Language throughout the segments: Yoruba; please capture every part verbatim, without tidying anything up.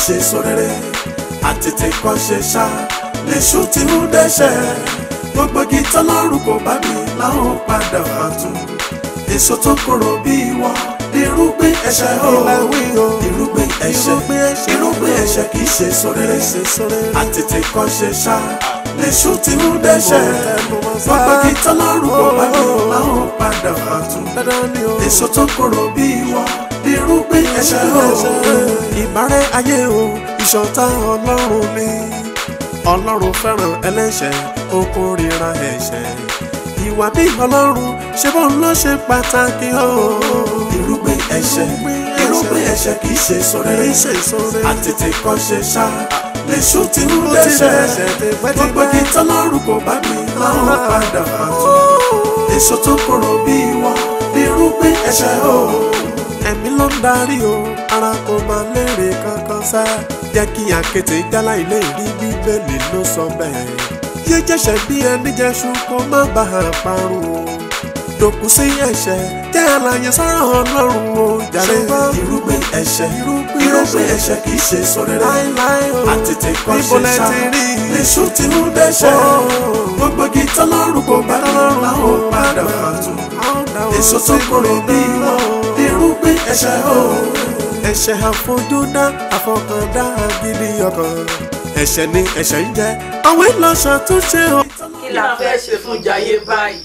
ṣe sóréré àtètè kọ́ ṣe ṣá lèṣù tí ń dẹ́ṣẹ̀ gbogbo igi tọ́lọ́run kò bá mi láwọn padà fàtú èso tó korò bí wọ́n irúgbìn ẹ̀ṣẹ̀ o irúgbìn ẹ̀ṣẹ̀ irúgbìn ẹ̀ṣẹ̀ kì í ṣe sóréré àtètè kọ́ ṣe ṣá lèṣù tí ń dẹ́ṣẹ̀ gbogbo igi tọ́lọ́run kò bá mi láwọn padà fàtú èso tó korò bí wọ́n irúgbìn ẹ̀ṣẹ̀ o. ìbárẹ́ ayé o ìṣọ̀tá ọlọ́run ni ọlọ́run fẹ́ràn ẹlẹ́ṣẹ̀ ó kórìíra ẹ̀ṣẹ̀ ìwà bí ọlọ́run ṣe bó ló ṣe pàtàkì o. irúgbìn ẹ̀ṣẹ̀ irúgbìn ẹ̀ṣẹ̀ kì í ṣe sóréré àtètè kọ́ ṣe ṣá lèṣù tí ń dẹ́ṣẹ̀ gbogbo igi tọ́lọ́run kò bá mi láwọn padà fàtú èso tó korò bí wọ́n irúgbìn ẹ̀ṣẹ̀ o. ẹ̀mí ló ń darí o ara kò máa lérè kankan sá jẹ́ kí àkété jálá ilé ìrí bíbélì ló sọ bẹ́ẹ̀ yé jẹ́ṣẹ̀ bí ẹni jẹ́ṣu kó má bàa parun o dòkú sí ẹ̀ṣẹ̀ jẹ́ àlàyé sọ̀rọ̀ ọlọ́run o jàre. irúgbìn ẹ̀ṣẹ̀ irúgbìn ẹ̀ṣẹ̀ kì í ṣe sóréré àtètè kọ́ ṣe ṣá lèṣù tí ń dẹ́ṣẹ̀ gbogbo igi tọ́lọ́run kò bá lọ́rùn láwọn padà fàtú èso tó korò bí wọ́n irúgbìn ẹ̀ṣẹ̀ o. ẹ̀ṣẹ̀ àfojúdá àfọkàndá gidi ọkàn ẹ̀ṣẹ̀ ni ẹ̀ṣẹ̀ ń jẹ́ àwọn ìlọsàn tó ṣe o. kí la fẹ́ ṣe fún Jayé báyìí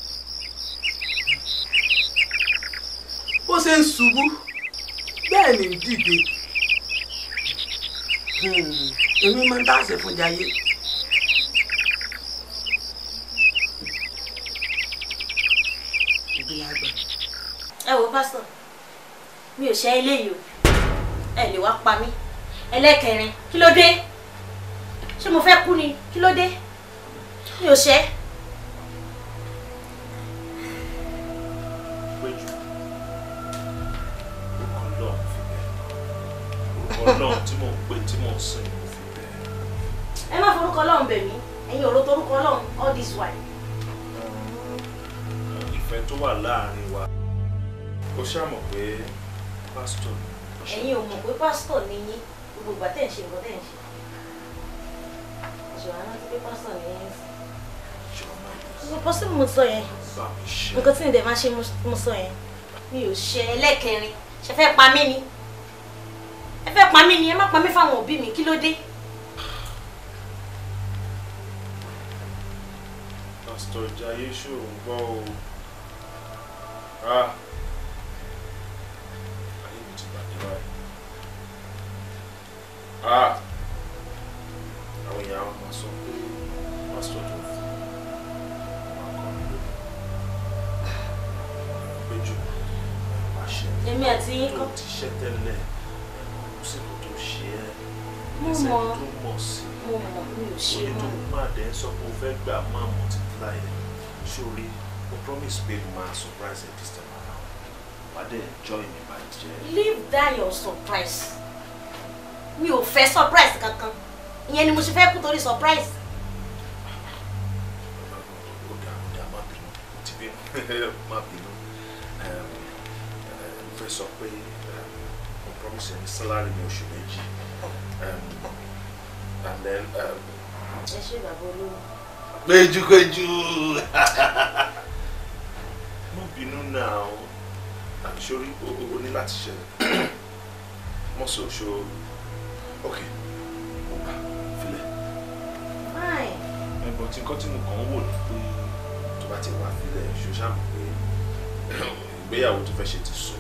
bó ṣe ń ṣubú bẹ́ẹ̀ ni ń dìde èmi máa ń dá ṣe fún Jayé. ẹ wo pásítọ̀ mi ò ṣe eléyìí o ẹ lè wá pa mí ẹlẹ́kẹrin kí ló dé ṣé mo fẹ́ kú ni kí ló dé mi ò ṣe. péjú orúkọ Ọlọ́run fi bẹ́ẹ̀ orúkọ Ọlọ́run tí mò ń pè tí mò ń sìn mo fi bẹ́ẹ̀. ẹ má forúkọ Ọlọ́run bẹ̀ mí ẹ̀yin ò ro torúkọ Ọlọ́run all this while. ìfẹ́ tó wà láàrin wa ó ṣàmọ̀ pé pásítọ̀. ẹ̀yin ò mọ̀ pé pásítọ̀ ni yín gbogbo ìgbà tẹ̀ ń ṣe nǹkan tẹ̀ ń ṣe. ìṣòro àná ti pé pásítọ̀ ni yín sí. gbogbo pọ́sí mo sọ yẹn nǹkan tí mi dẹ̀ máa ṣe mo sọ yẹn mi ò ṣe ẹlẹ́kẹrin ṣe fẹ́ pa mí ni ẹ fẹ́ pa mí ni ẹ má pa mí fáwọn òbí mi kí ló dé. pásítọ̀ Jayé ṣòro ń gbọ́ o. Ah. Ah, àwọn èèyàn máa sọ pé pásítọ̀ tó fún máa kọ́ mi lóko péjú máa ṣe èmi àti yín kọ́ tó ti ṣẹ́ tẹ́lẹ̀ kò sí kò tó ṣe é mo ẹsẹ̀ mọ̀ tó mọ̀ sí mo mọ̀ mi ò ṣe oní tó mọ́. máa dẹ̀ sọ pé o fẹ́ gbà máa multiply ẹ̀ sórí o promise pé máa surprise ẹ̀ this time around wà á dẹ̀ enjoy mi máa jẹ́. leave that your surprise mi ò fẹ́ surprise kankan ìyẹn ni mo ṣe fẹ́ kú torí surprise. ọ̀gá ọ̀gá má bínú ti bínú má bínú mo fẹ́ sọ pé mo promise ẹni salary mi oṣù méjì and then. ẹ ṣe bàbá olówó. péjú péjú má bínú náà sórí o ní láti ṣe mọ́sọ̀ ṣó. Ok, mo gbà filẹ̀. Fine. Ẹ̀bùn tí nǹkan tí mo kàn ń wò ni pé tó bá ti wà filẹ̀ ṣó ṣàmù pé ìgbéyàwó tó fẹ́ ṣe ti sùn.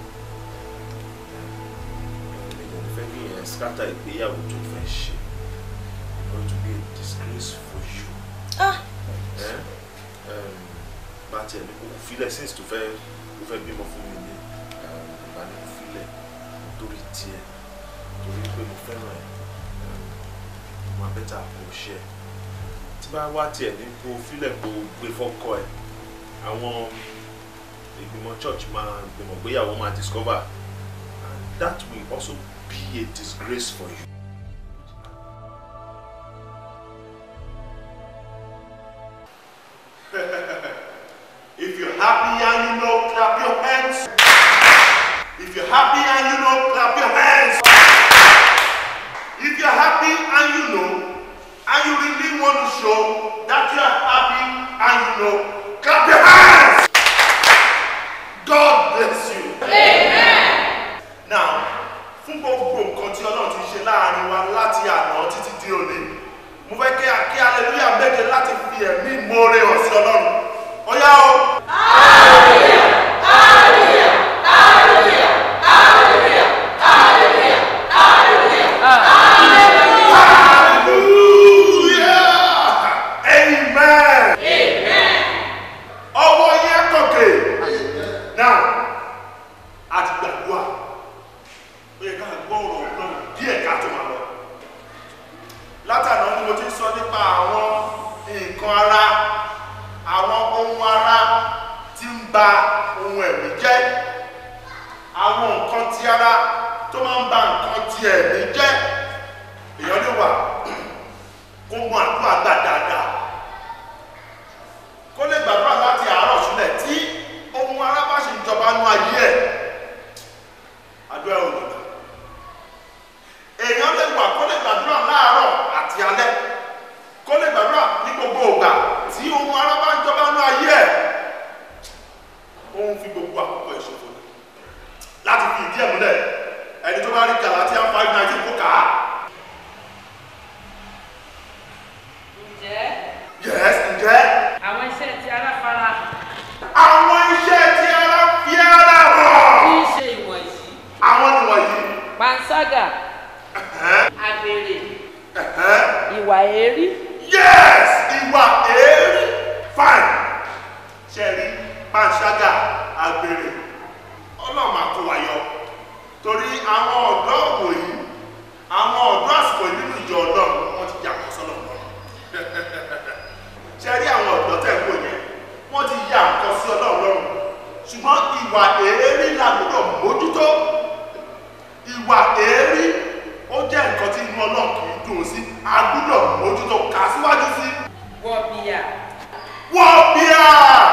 Èmi fẹ́ kí yẹn scatter ìgbéyàwó tó fẹ́ ṣe. Going to be a disgrace for you. Ah. Bá tiẹ̀ ní kò filẹ̀ since tó fẹ́ tó fẹ́ bímọ fún mi ní ìgbà ní kò filẹ̀ nítorí tiẹ̀. Torí pé mo fẹ́ràn ẹ̀ mo abẹ́ta kò ṣe tí bá wá tiẹ̀ ní kó fílẹ̀ kó gbé fọ́kọ ẹ̀ àwọn ìgbìmọ̀ church máa gbìmọ̀ gbéyàwó máa discover and that will also be a disgrace for you. If you're happy and you know, clap your hands. If you're happy and you know, clap your hands. happy and you know, and you really want to show that you are happy and you know, clap your hands. God bless you. Amen. Now, fún gbogbo nǹkan tí Ọlọ́run ti ṣe láàrin wa láti àná títí di òní, mo fẹ́ kí kí hallelujah méje láti fi ẹ̀mí ìmoore hàn sí Ọlọ́run. Ó yá o. Hallelujah, hallelujah, hallelujah, hallelujah, hallelujah, hallelujah, hallelujah. Amen. Amen. Ọwọ́ yẹn kọ̀kẹ́. Now, àti gbàdúrà. Ó yẹ ká gbọ́ ọ̀rọ̀ Ọlọ́run díẹ̀ ká tó máa lọ. Látàná ni mo ti sọ nípa àwọn nǹkan ara, àwọn ohun ara tí ń ba ohun ẹ̀mí jẹ́, àwọn nǹkan ti ara tó máa ń ba nǹkan ti ẹ̀mí jẹ́. Èèyàn lè wà kó mọ àdúrà gbà dáadáa, kó lè gbàdúrà láti àárọ̀ sílẹ̀ tí ohun ara bá ṣe ìjọba nú ayé ẹ̀, àdúrà ò lè gbà. Èèyàn lè wà kó lè gbàdúrà láàárọ̀ àti alẹ́, kó lè gbàdúrà ní gbogbo ìgbà tí ohun ara bá ń jọba nú ayé ẹ̀, òun fi gbogbo àkókò ìṣòfò láti fi ìdí ẹ̀ múlẹ̀. Ẹni tó bá rí Galatia five nineteen kó kà á. Ǹjẹ́? Yes, ǹjẹ́? Àwọn iṣẹ́ ti ara fara. Àwọn iṣẹ́ tí ara fi ara hàn. Kí í ṣe ìwọ̀nyí. Àwọn nìwọ̀nyí. Panṣágà. Àgbèrè. Ìwà èérí. Yes, ìwà èérí. Fine. Ṣé rí panṣágà, àgbèrè? Ọlọ́run máa kó wa yọ. Torí àwọn ọ̀dọ́ òwòyí, àwọn ọ̀dọ́ àsìkò nínú ìjọ Ọlọ́run, wọ́n ti yàgò sọ́nà náà. Ṣé rí àwọn ọ̀dọ́ tẹ̀ ń wò yẹn? Wọ́n ti ya nǹkan sí Ọlọ́run lọ́rùn. Ṣùgbọ́n ìwà èérí la gbọ́dọ̀ mójútó. Ìwà èérí ó jẹ́ nǹkan tí inú Ọlọ́run kì í dùn sí. A gbọ́dọ̀ mójútó. Kà síwájú sí. Wọ̀bìà. Wọ̀bìà.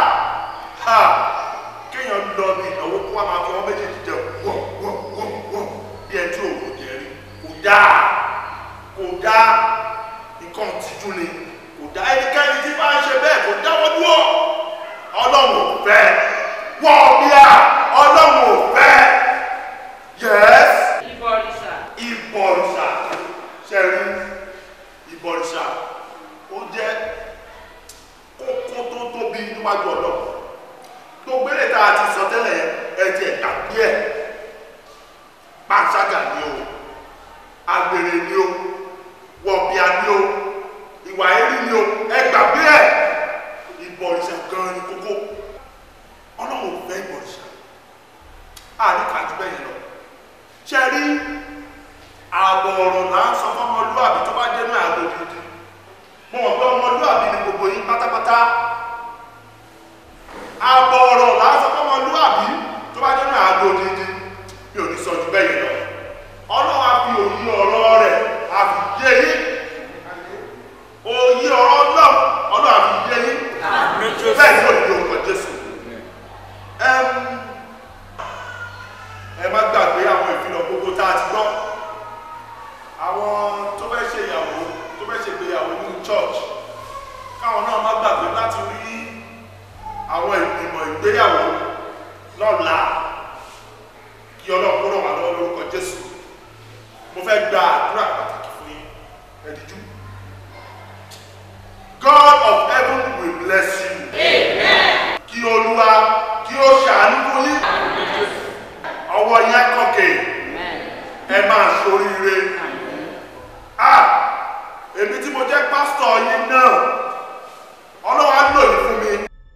Kéèyàn lọ ní ìnáwó kó wá máa fi ọmọ méjèèjì jẹ wọ̀ wọ̀ wọ̀ wọ̀ bí ẹ tí òun jẹ rí. Kò dáa. Kò dáa. Nǹkan tìjú ni. Kò dáa. Ẹnikẹ́ni tí bá ń ṣe bẹ́ẹ̀ kò dáwọ́ dúró. Ọlọ́run ò fẹ́. Wọ̀bìà. Ọlọ́run ò fẹ́. Yes. Ìbọ̀rìṣà. Ìbọ̀rìṣà. Ṣé rí ìbọ̀rìṣà? Ó jẹ́ kókó tó tóbi níwájú Ọlọ́run. Tó gbélé tá a ti sọ tẹ́lẹ̀ ẹ̀jẹ̀ tàbí ẹ̀. Panṣágà ni o, àgbèrè ni o, wọ̀bìà ni o, ìwà èérí ni o, ẹ gbàgbé ẹ̀. Ìbọ̀rìṣà gan-an ni kókó. Ọlọ́run ò fẹ́ ìbọ̀rìṣà. A ní kàjú bẹ́ẹ̀ yẹn lọ. Ṣé rí ààbọ̀ ọ̀rọ̀ là ń sọ fún ọmọlúwàbí tó bá dénú àgbo gidi? Mo mọ̀ pé ọmọlúwàbí ni gbogbo yín pátápátá. Ààbọ̀ ọ̀rọ̀ là ń sọ fún ọmọlúwàbí tó bá dénú àgbo gidi. Mi ò ní sọ ju bẹ́ẹ̀ yẹn lọ. Ọlọ́run á fi òye ọ̀rọ̀ rẹ̀ á fi yé yín. Òye ọ̀rọ̀ náà Ọlọ́run á fi yé yín. Bẹ́ẹ̀ ni ó ní orúkọ Jésù. Ẹ má gbàgbé àwọn ìfilọ̀ gbogbo tá a ti gbọ́. Àwọn tó fẹ́ ṣe ìyàwó, tó fẹ́ ṣe ìgbéyàwó nínú church, káwọn náà má gbàgbé láti rí àwọn ìgbìmọ̀ ìgbéyàwó lọ́la. Kí Ọlọ́run kó ràn wá lọ́wọ́ lórúkọ Jésù. Mo fẹ́ gba àdúrà pàtàkì fún yín. Ẹ díjú. God of heaven will bless you. Amen. Kí Olúwa kí ó ṣàánú fún yín. Ọwọ́ yẹn kọ̀kẹ́. Ẹ máa ṣoríire. Ah! Èmi tí mo jẹ́ pásítọ̀ yín náà, Ọlọ́run á lò yín fún mi.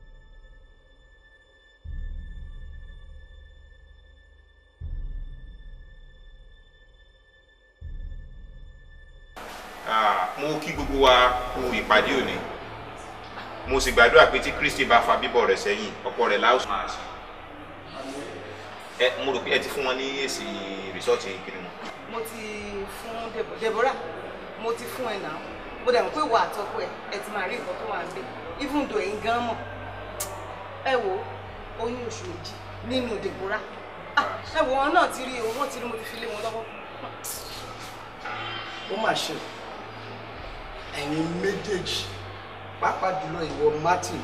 Mo kí gbogbo wa kú ìpàdé òní. Mo sì gbàdúrà pé tí Kristi bá fa bíbọ̀ rẹ̀ sẹ́yìn, ọ̀pọ̀ rẹ̀ láòsùn máa ṣe. Ẹ mo rò pé ẹ ti fún wọn ní èsì rìsọ́ọ̀tì kìnnì wọn. Mo ti fún Deborah, mo ti fún ẹ náà. Mo dẹ̀ mọ̀ pé ìwà àtọ́kọ ẹ ẹ ti máa rí nǹkan tó wà ń bẹ̀. Even though ẹ̀yin gan mọ̀. Ẹ wo oyún oṣù méjì nínú Deborah. Ẹ wo wọn náà ti rí o, wọ́n ti rí mo ti fi lé wọn lọ́wọ́. ó mà ṣe ẹ̀yin méjèèjì pàápàá jùlọ ìwọ Martin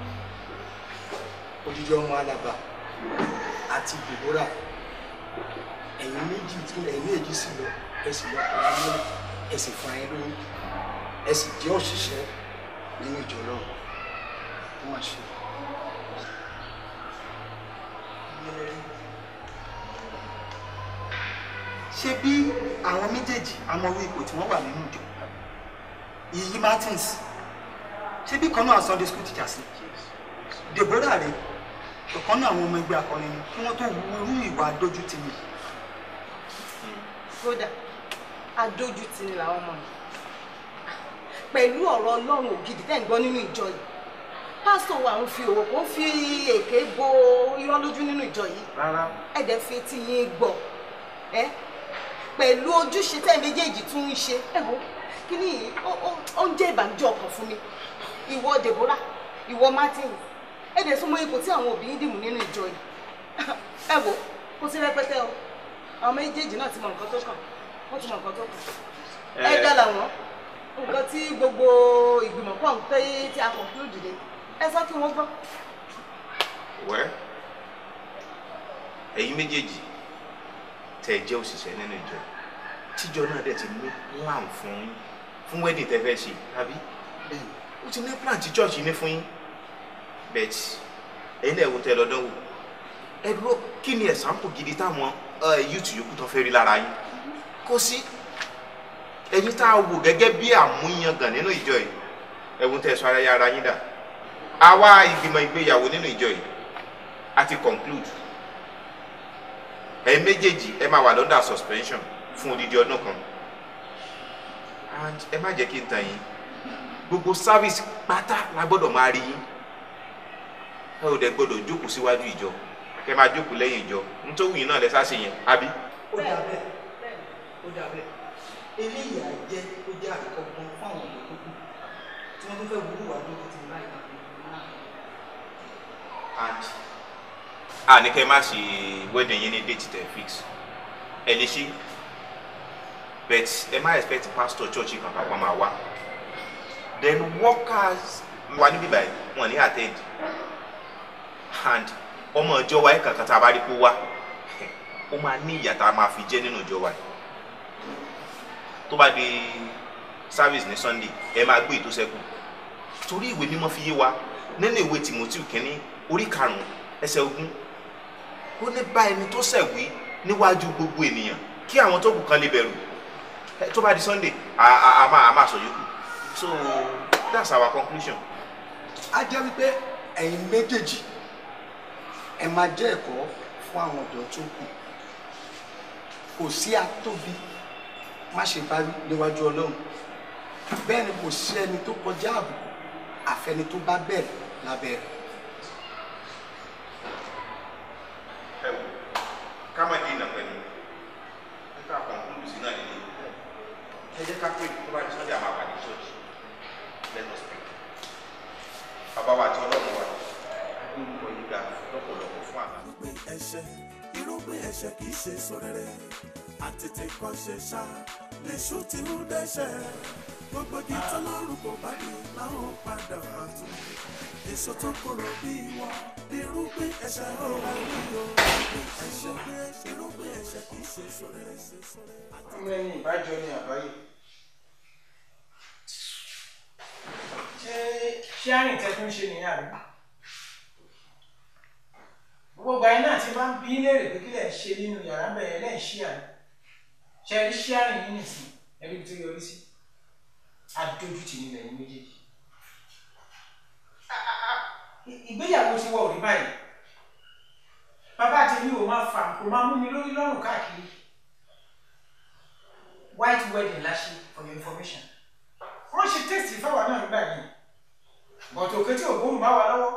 odidi ọmọ alàgbà àti Deborah ẹ̀yin méjì tí ẹ̀yin méjì sì lọ ẹ sì lọ pẹ̀lú mọ́lẹ̀ ẹ sì fún ayé lóyún ẹ sì jẹ́ òṣìṣẹ́ nínú ìjọ náà ó mà ṣe. ṣé bí àwọn méjèèjì amọ̀wé ipò tí wọ́n wà nínú ìjọ Yìyí Martins ṣé bí kan náà Sunday school teacher sí Deborah rẹ̀ ọ̀kan náà àwọn ọmọ ẹgbẹ́ akọrin ni kí wọ́n tó wúrú ìwà adójútì ni. kódà adójútì ni làwọn ọmọ yìí pẹ̀lú ọ̀rọ̀ Ọlọ́run ògidì tẹ́ ń gbọ́ nínú ìjọ yìí pásítọ̀ wa ń fi òwò kó fi èké bo irọ́ lójú nínú ìjọ yìí ẹ̀dẹ̀ fi etí yín gbọ́ ẹ́ pẹ̀lú ojúṣe tẹ́ méjèèjì tún ń ṣe ẹ̀wọ̀ kí ni ó ń jẹ́ ìbànújẹ́ ọkàn fún mi ìwọ Deborah ìwọ Martin ẹ̀dẹ̀ súnmọ́ ipò tí àwọn òbí ń dìmú nínú ìjọ yìí ẹ̀wọ̀ kó sí rẹpẹtẹ o àwọn méjèèjì náà ti mọ nǹkan tó kàn wọ́n ti mọ nǹkan tó kàn ẹ̀ dá làwọn nǹkan tí gbogbo ìgbìmọ̀ pọ̀ ń pẹ́ tí a conclude dé ẹ sọ kí wọ́n gbọ́. wẹ́ ẹ̀yin méjèèjì tẹ́ ẹ jẹ́ òṣìṣẹ́ nínú ìjọ tíjọ náà dẹ̀ ti ní plan fún yín fún wedding tẹ́ fẹ́ ṣe àbí ó ti ní plan tí church ní fún yín bet ẹ̀yin náà wo tẹ́ lọ́dún wò ẹ dúró kí ni example gidi táwọn youth yòókù tó fẹ́ rí lára yín kò sí ẹ̀yin tá a wò gẹ́gẹ́ bí àmúyangàn nínú ìjọ yìí ẹ̀wọ̀n tẹ́ sọ ara yára yín dà àwa ìgbìmọ̀ ìgbéyàwó nínú ìjọ yìí a ti conclude ẹ méjèèjì ẹ máa wà lọ́dà suspension fún odidi ọdún kan and ẹ má jẹ́ kí n tàn yín gbogbo service pátá la gbọ́dọ̀ máa rí yín ẹ ò dẹ̀ gbọ́dọ̀ jókòó síwájú ìjọ kẹ máa jókòó lẹ́yìn ìjọ nítorí yìí náà lẹ sáà ṣe yẹn àbí. ó dà bẹ́ẹ̀ ó dà bẹ́ẹ̀ eléyìí á jẹ́ ó jẹ́ àkọ́kọ́ fún àwọn ọmọ tó kù tí wọ́n tún fẹ́ wúlò wá lóko tí ń bá ìgbà and a ní kẹ́ má ṣe wedding yín ní date tẹ́ fix ẹ lè ṣe but ẹ má expect pastor church kan pàpà máa wá then workers wà níbí báyìí wọn ní attend and ọmọ ìjọ wa yìí kankan tá a bá rí kó wá ó máa ní ìyà tá a máa fi jẹ nínú ìjọ wa yìí tó bá di service ní Sunday ẹ máa gbé ètò sẹ́kù torí ìwé mímọ́ fi yé wa nínú ìwé Timothy kínní orí karùn-ún ẹsẹ̀ ogún ó ní bá ẹni tó ṣẹ̀wí níwájú gbogbo ènìyàn kí àwọn tó kù kan lè bẹ̀rù tó bá di Sunday a máa a máa sọ yòókù so that's our conclusion. a jẹ́ wípé ẹ̀yin méjèèjì ẹ máa jẹ́ ẹ̀kọ́ fún àwọn ọ̀dọ́ tó kù kò sí atóbi má ṣe bá rí níwájú Ọlọ́run bẹ́ẹ̀ ni kò sí ẹni tó kọjá àbùkù àfẹni tó bá bẹ̀rẹ̀ lábẹ́ rẹ̀. ẹ wò ká má dín ìnàpẹ́ ni nípa conclude sí náà nílé ẹ jẹ́ ká pé tó bá di Sunday àmà pàdé church let us pray bàbá wa àti Ọlọ́run wa gbogbo ìgbà lọ́pọ̀lọpọ̀ fún àná. irúgbìn ẹ̀ṣẹ̀ irúgbìn ẹ̀ṣẹ̀ kì í ṣe èso rere àtètè kọ́ ṣe ṣá lèṣù tí ń dẹ́ṣẹ̀ gbogbo igi tọ́lọ́run kò bá ní láwọn padà wá tún èso tó korò bí wọn irúgbìn ẹ̀ṣẹ̀ ò wá rí o ẹ̀ṣẹ̀ irúgbìn ẹ̀ṣẹ̀ kì í ṣe èso rere. ọmọ ẹni ìbájọ ni àbáyé ṣé ṣé àrìn tẹ́tún ṣe nìyẹn àbí gbogbo àyìn náà ti máa ń bí léèrè pé kí lẹ̀ ṣe nínú yàrá bẹ̀rẹ̀ lẹ́yìn ṣí àná ṣe rí ṣí àrìn yìí nìsín ẹbí tó yọrí sí adójútì nílẹ̀ yìí méjèèjì ìgbéyàwó ti wọ òrí báyìí bàbá àti mi ò máa fà kò máa mú mi lórí lọ́rùn káàkiri white wedding láṣẹ for your information wọ́n ṣe tẹ́sì fáwọn náà nígbà yìí bọ̀tò òkè tí ògbóhùn bá wà lọ́wọ́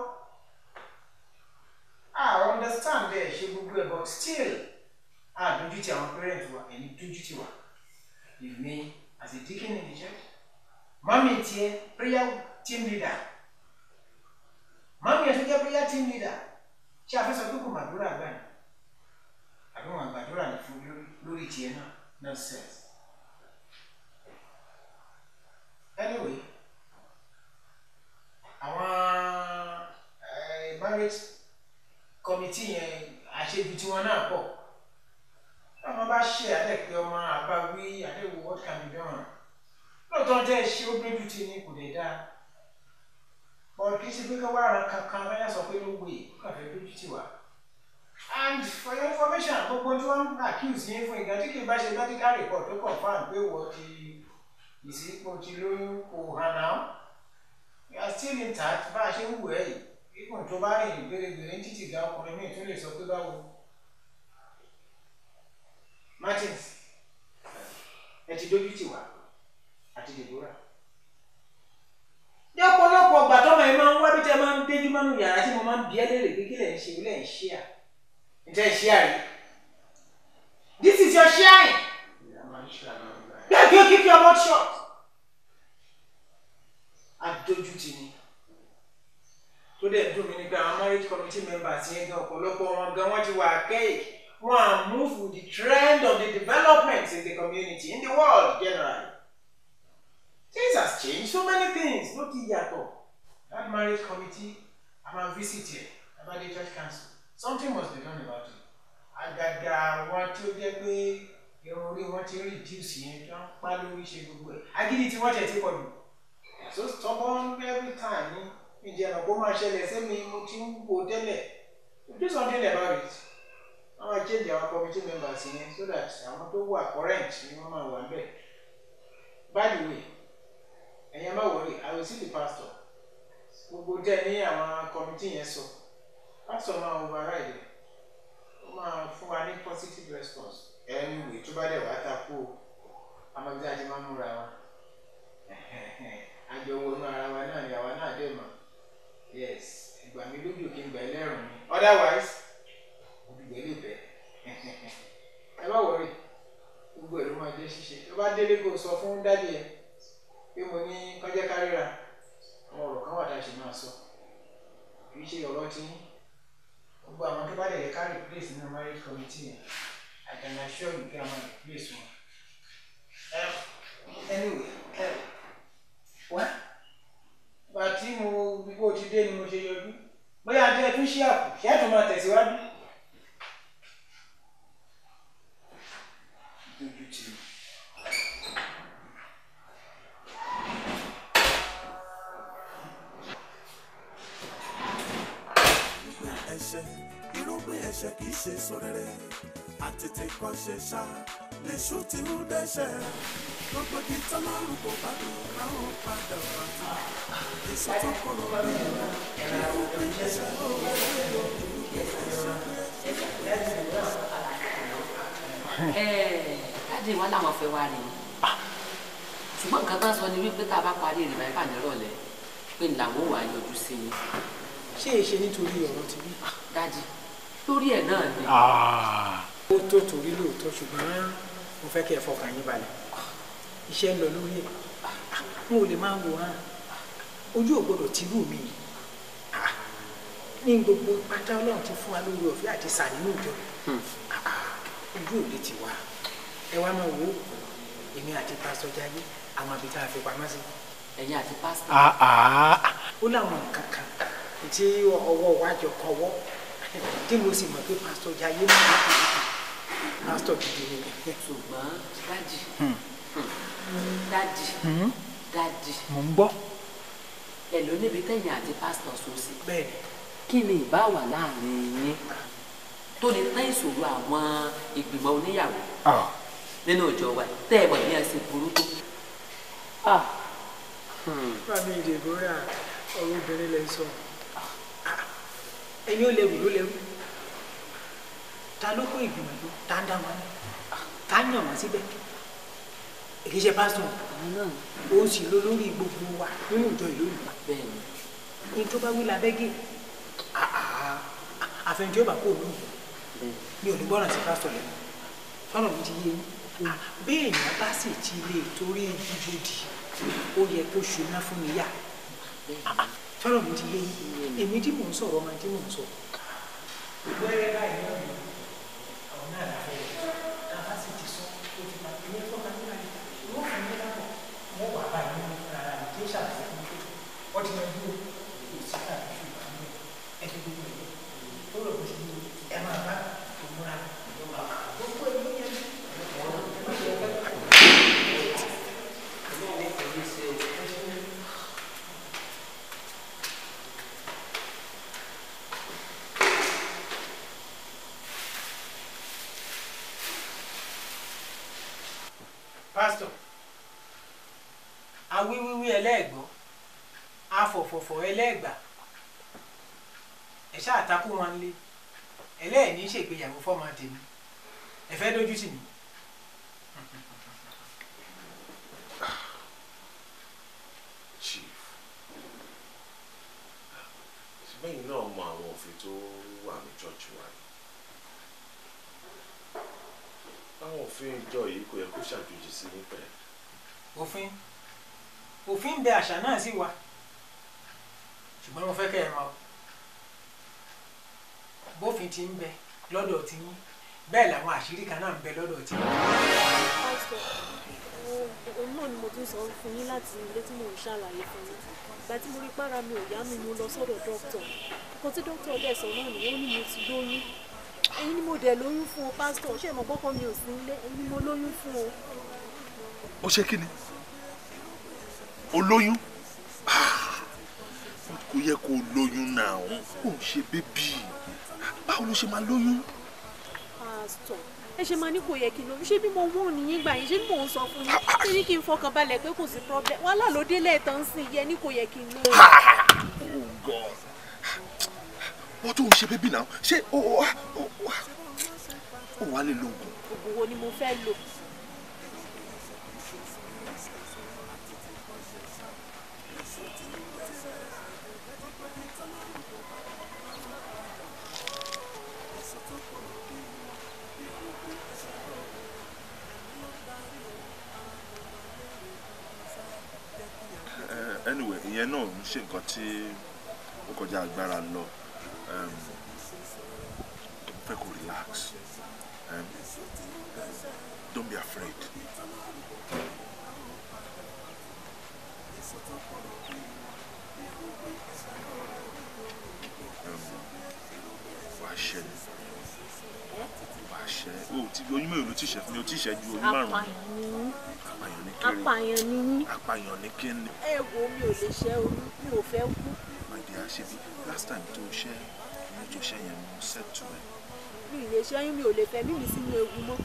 I understand ẹ ṣe gbogbo ẹ but still a dojú ti àwọn parents wa ẹni dojú ti wa with me as a deacon in the church mami tiẹ prayer team leader mami ẹ tó jẹ prayer team leader ṣé a fẹ́ sọ pé kò màdúrà àgbà ni àbí wọn àgbàdúrà ní fún lórí tiẹ náà nonsense committee yẹn àṣebi tí wọn náà pọ̀ táwọn bá ṣe àdẹ́pẹ ọmọ àbáwí àdẹ́wò what can be done lóòótọ́ tẹ́ ẹ ṣe ó gbójú ti ní kò lè dáa but kì í ṣe pé ká wá ara kankan báyà sọ pé ló wè ó kàn fẹ́ gbójú ti wà and for your information gbogbo tí wọ́n ń accuse yín fún ìgbà tí kì í bá ṣe medical report tó confam pé wọ́n ti ìsìnkú ti lóyún kò hàn náà you are still intact bá a ṣe ń wù ẹ́ yìí ikùn tó bá rìn gbèrègbèrè títí ga ọkùnrin míì tún lè sọ pé báwo. Martins ẹ ti dójú tì wá àti Deborah. ní ọ̀pọ̀lọpọ̀ ọgbà tọ́mọ ẹ máa ń wá bí tẹ́ máa ń déjú mọ́nú yàrá tí mo máa ń bí ẹ́ léèrè pé kí lẹ̀ ń ṣe lẹ̀ ń ṣe à ǹjẹ́ ẹ ṣe àrí. This is your sharing. Bẹ́ẹ̀ bí ó keep your mouth shut. Adójútì ni. Tó dẹ̀ dùn mí ni pé àwọn marriage committee members yẹn gan ọ̀pọ̀lọpọ̀ wọn gan wọ́n ti wà archaic. Wọ́n á move with the trend of the developments in the community, in the world generally. Things has changed, so many things. Ló ti yàtọ̀. That marriage committee, I'm a visit here about the church council. Something must be done about it. Àgàgà wọn tí ó jẹ́ pé irun orí wọn ti reduce yẹn tó ń pa lórí ṣe gbogbo ẹ̀. Agídí tí wọ́n tẹ̀ tí pọ̀ jù. So stubborn every time ní ìjẹun kó máa ṣẹlẹ̀ sẹ́mi mo ti ń wò tẹ́lẹ̀. Do something about it. Wọ́n máa change our committee members yẹn so that àwọn tó wà current ni wọ́n máa wà níbẹ̀. By the way, ẹ̀yin má worry, I will see the pastor. Gbogbo tẹ́ ní àwọn committee yẹn sọ. Pastor máa override it. Ó máa fún wa ní positive response. Anyway, tó bá dẹ̀ wá takò àmọ́ bí a ti máa ń múra wa. Àjọ wo inú ara wa náà ni àwa náà dẹ̀ mọ̀. Yes, ìgbà mi lójú kí n gbà ẹlẹ́rùn mi. Otherwise, òbígbẹ́ lè bẹ̀. Ẹ má worry, gbogbo ẹ̀ ló máa jẹ́ ṣíṣe. Tó bá délé kó sọ fún dádì ẹ pé mo ní kọjá kárìíra. Àwọn ọ̀rọ̀ kan wà tá a ṣe máa sọ. Kì í ṣe ọ̀rọ̀ tí yín. Gbogbo àwọn tó bá dẹ̀ ká replace nínú marriage committee yẹn, I can assure you kí a máa replace wọn. Anyway, wá bá tí mo bó ti dé ni mo ṣe yọjú bóyá adé tún ṣí àpò ṣé àtún máa tẹ̀síwájú. Dojú tì mí. ẹ̀ṣẹ̀ irúgbìn ẹ̀ṣẹ̀ kì í ṣe sóréré àtètè kan ṣe ṣá lèṣù tí ń dẹ́ṣẹ̀ gbogbo igi tọ́lọ́run kò bá dùn láwọn padà wá tó èso tó kọ̀rọ̀ bí wọn irúgbìn ẹ̀ṣẹ̀ ó káàdì wọn làwọn fẹ́ wá rí i ṣùgbọ́n nǹkan tó ń sọ ni wípé tá a bá parí ìrìnà ìbá nírọ̀lẹ́ pé làwọn ò wá yọjú sí i. ṣé èṣe nítorí ọ̀rọ̀ ti bí. dájú lórí ẹ̀ náà ni. ó tó torí lóòótọ́ ṣùgbọ́n mo fẹ́ kí ẹ fọkàn yín balẹ̀ iṣẹ́ ń lọ lórí ẹ̀ n ò lè máa wòran ojú ò gbọdọ̀ tí rú mi ní gbogbo pátá ọlọ́run ti fún wa lórí ọ̀fẹ́ àti sà nínú ìjọ ojú ò lè ti wá ẹ wá máa wò ó èmi àti pásítọ̀ Jayé àwọn àbí tá a fi pamọ́ sí. ẹ̀yin àti pásítọ̀. ó láwọn nǹkan kan tí ọwọ́ wájọ kan wọ́ tí mo sì mọ̀ pé pásítọ̀ Jayé mọ̀ pásítọ̀ gidi ni. ṣùgbọ́n dájì dájì dájì. mò ń gbọ́. ẹ ló níbi tẹ̀yìn àti pásítọ̀ so sí. bẹ́ẹ̀ni. kí ni ìbá wà láàrin yín tó lè tán ìṣòro àwọn ìgbìmọ̀ oníyàwó nínú ìjọ wa tẹ́ ẹ mọ̀ ní ẹsẹ̀ burú tó. bámi Deborah ọ̀rọ̀ obìnrin lè sọ ẹni ó lẹ́rù ló lẹ́rù ta ló kó ìgbìmọ̀ tó ta ń dá wọn ta ń yàn wọ́n síbẹ̀ èyí ṣe pásítọ̀ ó sì lọ lórí gbogbo wa nínú ìjọ ìlú ìlú bẹ́ẹ̀ni ní tó bá wí labẹ́gẹ́ àfẹnjọ́ bá kó òun mi ò ní gbọ́ràn sí pásítọ̀ lẹ́nu sọ́nà mi ti yé bí èèyàn bá sì ti lè torí ibodì ó yẹ kó ṣúná fún níyà sọ́nà mi ti yé èmi tí mò ń sọ̀rọ̀ ọmọ tí mò ń sọ. wẹ́rẹ́ báyìí náà ni àwọn náà láfẹ́ rẹ̀ tá a bá sì ti sọ ó ti máa fi wọ́n fọ́nà nígbà yìí wọ́n fún mi lápò wọ́n wà báyìí nínú ara mi tí ó ṣàlàyé fún mi pé wọ́n ti máa dúró kò sí àbí ṣùgbọ́n ẹni gbogbo ẹ̀ tó rọ̀ bó ti dúró. awíwíwí ẹlẹ́ẹ̀gbọ́ afọ̀fọ̀fọ̀ ẹlẹ́ẹ̀gbà ẹ ṣáà takú wọn lé ẹlẹ́ẹ̀ní ṣègbéyàwó fọ́mọ tèmi ẹ fẹ́ dójú tì mí. Chief ṣùgbọ́n náà mọ àwọn òfin tó wà ní church wa yìí àwọn òfin ìjọ yìí kò yẹ kó ṣàjòjì sí nípa ẹ̀. òfin òfin ń bẹ àṣà náà sí wa ṣùgbọ́n mo fẹ́ kẹ́ ẹ mọ̀ bófin ti ń bẹ lọ́dọ̀ tí yín bẹ́ẹ̀ làwọn àṣírí kan náà ń bẹ lọ́dọ̀ tí yín. pásítọ̀ òun náà ni mo tún sọ fún yín láti ilé tí mò ń ṣàlàyé fún yín ìgbà tí mo rí pára mi ò yá mi mo lọ sọ́dọ̀ dókítà nǹkan tí dókítà dẹ̀ sọ náà nìyẹn ó ní mo ti lóyún ẹ̀yin ni mo dẹ̀ lóyún fún o pásítọ̀ ṣé ìmọ̀ gbọ́kàn mi ò sí nílé ẹ̀yin ni mo lóyún fún o. ó ṣe kí ni olóyún kò yẹ kó lóyún náà ó ń ṣe bébì báwo ló ṣe máa lóyún. pásítọ̀ ẹ ṣe máa ní kò yẹ kí n lóyún ṣé bí mo wọ́n nìyí gbà yín ṣé bí mò ń sọ fún yín ṣé ní kí n fọkàn balẹ̀ pé kò sí problem wàhálà ló délé ẹ̀tàn sí yẹ ní kò yẹ kí n lóyún. oh God wọ́n tó ń ṣe bébì náà ṣé ó wà lè lo oògùn. oògùn wo ni mo fẹ́ lò. Anyway, ìyẹn náà ń ṣe nǹkan tí ó kọjá agbára lọ. Fẹ́ kó relax. Um, don't be afraid. Wà á ṣe ni. Wà á ṣe. O ti oyún mélòó ló ti ṣe fún mi? O ti ṣe ju oyún márùn-ún. Apààyàn ni kéré. Apààyàn ni yín. Apààyàn ni kíni. Ẹ wo mi ò lè ṣẹ́ oyún mi ò fẹ́ kú. My dear, ṣe bí last time tó ṣe ìyẹn tó ṣe yẹn mo set to ẹ. Mi ò lè ṣẹ́yún mi ò lè fẹ́ mímí sínú ewu mọ́.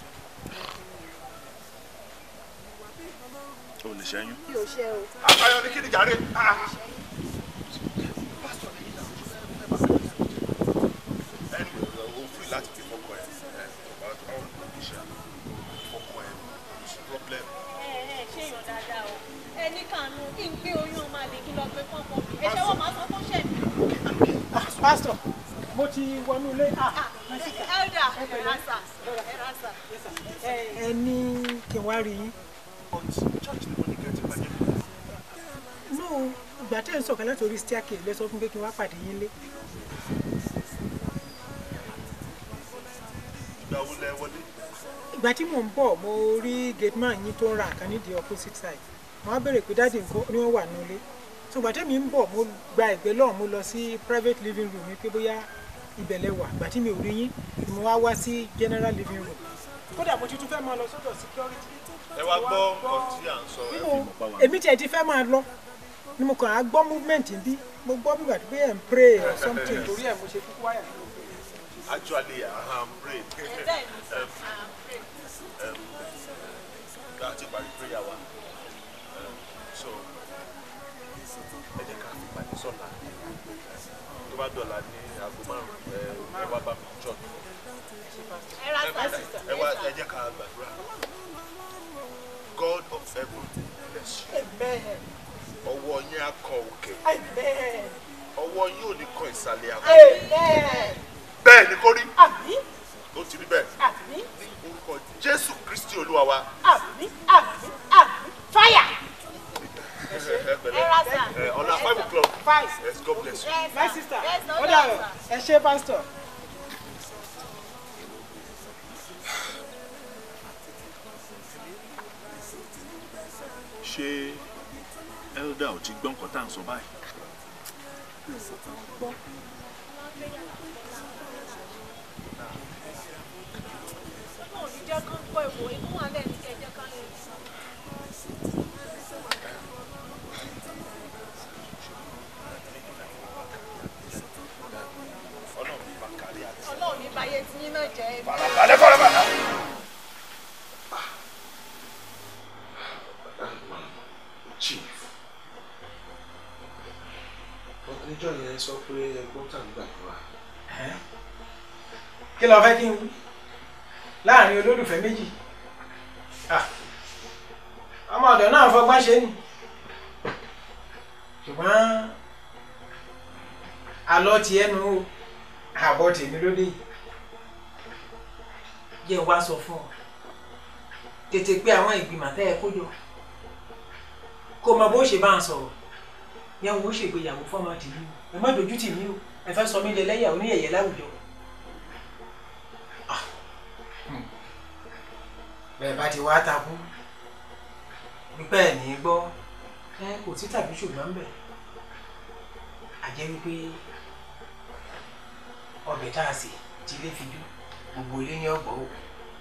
O lè ṣẹ́yún. Mi ò ṣẹ́ o. Apààyàn ni kíni jàre. Láti fi fọkọ ẹ ẹ ọba tó ń lò níṣẹ́ fọkọ ẹ kò sí problem. ẹ ẹ ṣé èèyàn dáadáa o ẹ ní kànú kí n gbé oyún ọmọ àlè kí lọ gbé fọkọ mi ẹ ṣe wọn máa sọ fún ṣẹmi. pásítọ̀ mo ti wọnú ilé. elder ẹ̀ránṣà ẹ̀ránṣà. ẹ ní kí n wá rí yín. church ni mo ní kẹ́tì pàdé. no ìgbà tẹ́ ẹ̀ ń sọ̀kan láti orí staircase lẹ sọ fún pé kí n wá pàdé yín lé. ìgbà tí mò ń bọ̀ mo rí gate man yín tó ń ra nǹkan nídìí opposite side wọ́n á béèrè pé dáàdì nǹkan ni wọ́n wà nílé so ìgbà tẹ́mi ń bọ̀ mo gba ẹ̀gbẹ́ lọ́hùn mo lọ sí private living room mi pé bóyá ibẹ̀lẹ̀ wà ìgbà tí mi ò rí yín ni mo wá wá sí general living room kódà mo ti tún fẹ́ máa lọ sọ́dọ̀ security. ẹ wá gbọ́ nǹkan tí à ń sọ ẹ fi mọ̀ pa wá. èmi tiẹ̀ ti fẹ́ máa lọ ni mo kàn á gbọ́ movement bí mo gbọ́ bí gbàdúgbò ẹ̀ ń pray or something torí ẹ̀ mo ṣe kúkú wáyà. Actually, I am praying. um, um, láti parí prayer wa. Um, so, ẹ jẹ́ ká fi pàdé sọ́la. Tó bá dọ̀la ní aago márùn-ún, ẹ wá bá mi jọ. Ẹ wá ẹ jẹ́ ká gbàdúrà. God of heaven bless you. Amen. Ọwọ́ yín á kan òkè. Amen. Ọwọ́ yín ò ní kan ìsàlẹ̀ àpò. Amen. Bẹ́ẹ̀ ni kò rí. Àmín. Ó ti rí bẹ́ẹ̀. Àmín. Ní orúkọ Jésù Kristi Olúwa wa. Àmín. Àmín. Àmín. Fire. On our five o'clock. Five. Yes, God bless you. My sister. Ó dàrọ̀. Ẹ ṣé pastor. Ṣé elder ò ti gbọ́ nǹkan tá à ń sọ báyìí? Ọlọ́run ní báyé tí yín náà jẹ́ ẹbí. Farabalẹ̀ farabalẹ̀. Chief, níjọ́ yẹn sọ pé ẹgbọ́n tàbí gbàdúrà. Kí ló fẹ́ kí n wí láàrin olólùfẹ́ méjì? Ọmọ ọ̀dọ̀ náà fọgbọ́n ṣe ni ṣùgbọ́n àlọ́ ti ẹnu o àbọ̀ tèmi lóde yẹ wá sọ fún ọ tètè pé àwọn ìgbìmọ̀ tẹ́ ẹ kó jọ kó mọ bó ṣe bá ń sọ̀rọ̀ yẹn wo ṣègbéyàwó fọ́mọ tèmi o ẹ má dojú tì mí o ẹ fẹ́ sọ mí lẹ lẹ́yà oníyẹ̀yẹ́ láwùjọ. Bẹ́ẹ̀ bá ti wá takú wípé ẹ̀ ní gbọ́ ẹ kò sí tàbí ṣùgbọ́n bẹ̀ àjẹ́ wípé ọbẹ̀ tá a sè ti lé fi jú gbogbo ilé ní ọgbọ̀n o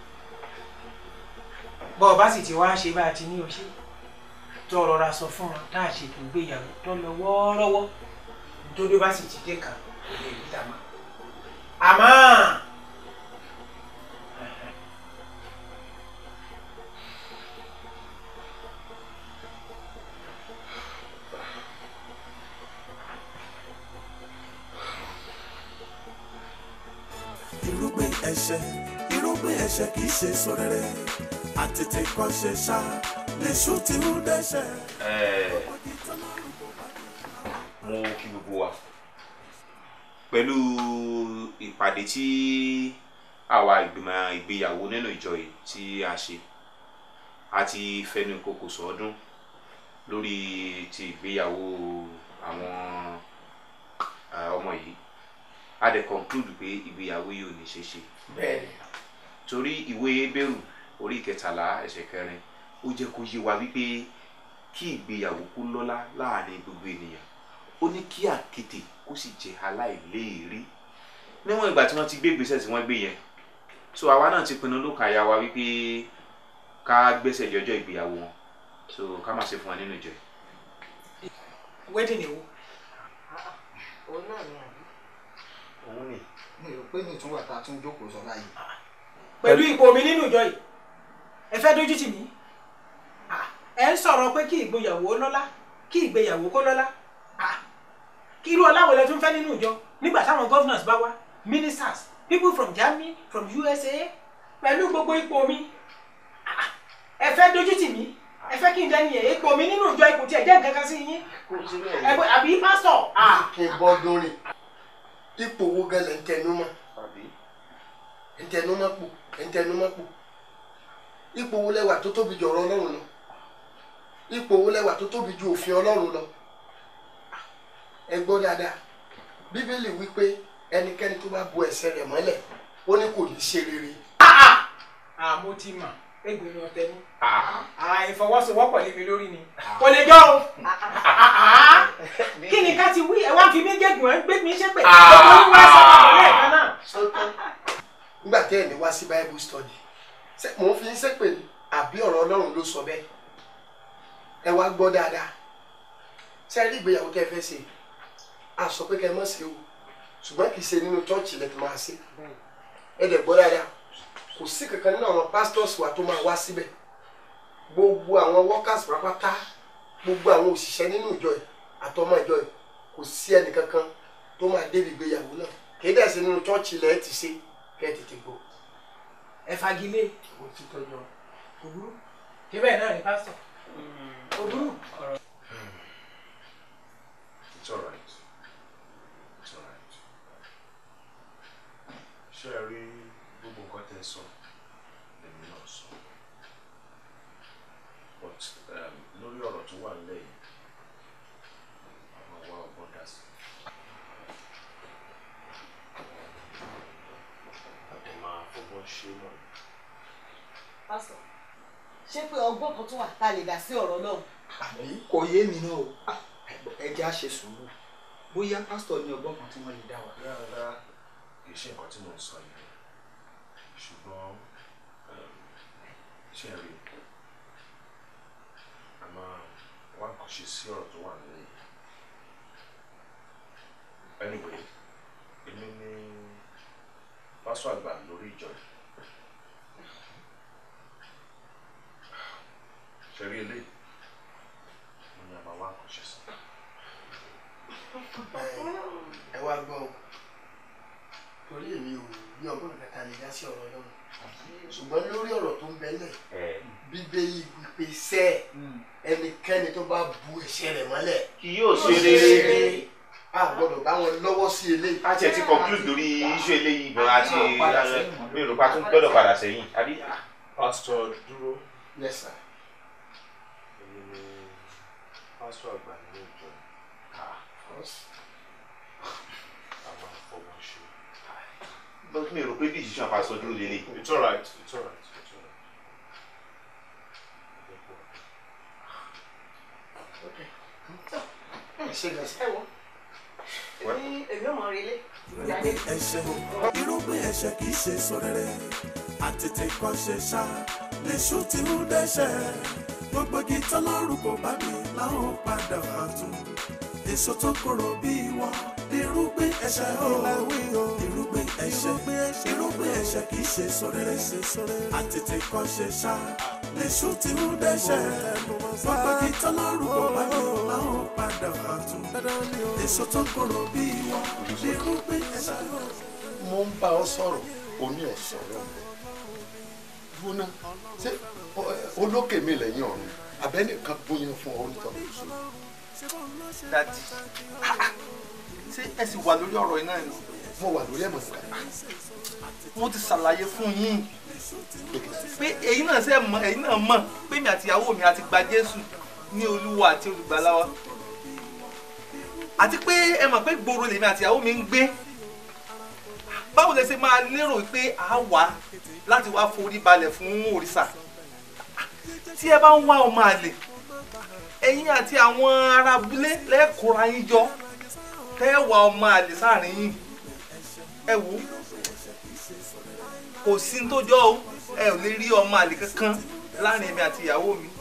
bọ́ ọ bá sì ti wá ṣe bá a ti ní o ṣe tó rọra sọ fún wọn tá a ṣètò ìgbéyàwó tó lọ wọ́ọ́rọ́wọ́ nítorí bá sì ti dé kan kò lè rí tàmá àmọ́. irúgbìn ẹ̀ṣẹ̀ irúgbìn ẹ̀ṣẹ̀ kì í ṣe èso rere àtètè kọ́ ṣe ṣá lèṣù tí ń dẹ́ṣẹ̀. mo kí gbogbo wa pẹ̀lú ìpàdé tí àwa ìgbìmọ̀ ìgbéyàwó nínú ìjọ yìí tí a ṣe àti fẹnu kòkò sọdún lórí ti ìgbéyàwó àwọn ọmọ yìí a dẹ̀ conclude pé ìgbéyàwó yìí ò ní ṣe ṣe. Bẹ́ẹ̀ni. Torí ìwé Hébérù orí kẹtàlá ẹsẹ̀ kẹrin ó jẹ́ kó yé wa wípé kí ìgbéyàwó kó lọ́lá láàrin gbogbo ènìyàn ó ní kí àkéte kó sì jẹ́ aláìléèrí níwọ̀n ìgbà tí wọ́n ti gbé ìgbésẹ̀ tí wọ́n gbé yẹn so àwa náà ti pinnu lókàn àyà wa wípé ká gbẹ́sẹ̀ lé ọjọ́ ìgbéyàwó wọn so ká má ṣe fún wa nínú ìjọ. wedding ni wo. òun náà ni àbí. òun ni. mi ò pé mi tún wà tá a tún jókòó sọ báyìí. pẹ̀lú ipò mi nínú ìjọ yìí ẹ fẹ́ dójú tì mí ẹ ń sọ̀rọ̀ pé kí ìgbéyàwó lọ́lá kí ìgbéyàwó kó lọ́lá kí irú ọláwọ̀ lẹ tún fẹ́ nínú ìjọ nígbà táwọn governors bá wá ministers people from Germany from U S A pẹ̀lú gbogbo ipò mi ẹ fẹ́ dójú tì mí ẹ fẹ́ kí n dẹ́ni ẹ̀ ipò mi nínú ìjọ ipò tí ẹ jẹ́ nǹkan kan sí yín àbí pásítọ̀. kí n bọ́ dórí ipò wo gẹ́lẹ́ ń tẹnu mọ́ ń tẹnu mọ́ pò ń tẹnu mọ́ pò ipò wo lẹ́wà tó tóbi ju ọ̀rọ̀ Ọlọ́run lọ ipò wo lẹ́wà tó tóbi ju òfin Ọlọ́run lọ ẹ gbọ́ dáadáa Bíbélì wípé ẹnikẹ́ni tó bá bu ẹsẹ̀ rẹ̀ mọ́lẹ̀ ó ní kò ní ṣe rere. àmọ́ tí mà ẹgbẹ̀rún ọ̀tẹ̀ ni ìfọwọ́sowọ́pọ̀ lé mi lórí ni kò lè jọ o kí ni ká ti wí ẹ wá fi mí gégùn ẹ gbé mi ṣépè gbogbo ní wá sọ́kàn lẹ́ẹ̀kan náà. nígbà tí ẹ̀ ní wá sí Bible study mò ń fi ń ṣépè ní àbí ọ̀rọ̀ Ọlọ́run ló sọ bẹ́ẹ̀ ẹ wá gbọ́ dáadáa ṣé ẹ rí ìgbéyàwó tẹ́ ẹ fẹ́ ṣe a sọ pé kẹ́ ẹ mọ̀ ṣe o ṣùgbọ́n kì í ṣe nínú chọ́ọ̀chì lẹ́tọ̀ máa ṣe ẹ dẹ̀ gbọ́ dáadáa kò sí kankan nínú àwọn pastors wa tó máa wá síbẹ̀ gbogbo àwọn workers pápátá gbogbo àwọn òṣìṣẹ́ nínú ìjọ yìí àtọmọ ìjọ yìí kò sí ẹnì kankan tó máa débi ìgbéyàwó náà kì í dẹ̀ ṣe nínú chọ́ọ̀chì lẹ́ẹ̀ ti ṣe kẹ́ ẹ tètè gbọ́. ẹ fagilé òtítọ́ yọ òbúrú kí bẹ́ẹ̀ náà ní pásítọ̀ òbúrú. It's all right. It's all right. Ṣé ẹ rí gbogbo nǹkan tẹ́ sọ lèmi náà sọ but lórí ọ̀rọ̀ tó wà nílẹ̀ yìí àwọn wa ọgbọ́n dá sí àti máa fọgbọ́n ṣe náà. Pásítọ̀ ṣé pé ọgbọ́n kan tún wà tá a lè dá sí ọ̀rọ̀ náà. àbí kò yé mi náà o ẹ jẹ́ àṣẹ sùúrù bóyá pásítọ̀ ní ọgbọ́n kan tí wọ́n lè dá wa. rárá kì í ṣe nǹkan tí mò ń sọ yìí ṣùgbọ́n ṣe rí àmọ́ wá nǹkan ṣe sí ọ̀rọ̀ tó wà nílẹ̀ yìí. Anyway èmi ní pásítọ̀ àgbà lórí ìjọ yìí. ṣe rí eléyìí mo ẹ̀ṣẹ̀ rẹ̀ mọ́lẹ̀. kì yóò ṣe rere. a gbọ́dọ̀ bá wọn lọ́wọ́ sí eléyìí. a tiẹ̀ ti conclude lórí iṣu eléyìí gan àti mi ò rò pa tún gbọ́dọ̀ padà sẹ́yìn àbí. Pastor dúró. Yes sir. èmi ni pásítọ̀ àgbà ní ìjọ. àwọn àfọwọ́ ṣe. mi ò rò pé decision pásítọ̀ dúró lélẹ̀. it's alright it's alright it's alright. ṣe gbèsè wọ èmi èmi ò mọ relé. ẹ̀ṣẹ̀ irúgbìn ẹ̀ṣẹ̀ kì í ṣe èso rere àtètè kọ́ ṣe ṣá lèṣù tí ń dẹ́ṣẹ̀ gbogbo igi tọ́lọ́run kò bá mi láwọn padà fàtú èso tó korò bí wọn irúgbìn ẹ̀ṣẹ̀ o irúgbìn ẹ̀ṣẹ̀ irúgbìn ẹ̀ṣẹ̀ kì í ṣe èso rere àtètè kọ́ ṣe ṣá lèṣù tí ń dẹ́ṣẹ̀ gbogbo igi tọ́lọ́run kò bá mi láwọn padà fàtú èso tó korò bí wọn irúgbìn ẹ̀ṣẹ̀ o. mo ń bá ọ sọ̀rọ̀ o ní ọ̀ sọ̀rọ̀ gbóná ṣé olókè mi lẹ́yìn ọ̀run abẹ́nìkan bóyan fún ọ nítorí ìṣòro. dadi ṣé ẹ sì wà lórí ọ̀rọ̀ iná ni. mo wà lórí ẹ̀mọ̀ nǹkan. mo ti ṣàlàyé fún yín pé èyí náà ṣe mọ̀ èyí náà mọ̀ pé mi àti ìyàwó mi àti gba Jésù ní Olúwa àti Olùgbàlà wa àti pé ẹ mọ̀ pé gbòòrò lèmi àti ìyàwó mi ń gbé báwo lẹ ṣe máa lérò pé a wà láti wá forí balẹ̀ fún òrìṣà tí ẹ bá ń wá ọmọ àlè ẹ̀yin àti àwọn ará abúlé lẹ́ẹ̀kóra yín jọ tẹ́ ẹ wá ọmọ àlè sáàrin yín ẹ wò kò sí ní tó jọ o ẹ ò lè rí ọmọ àlè kankan láàrin èmi àti ìyàwó mi.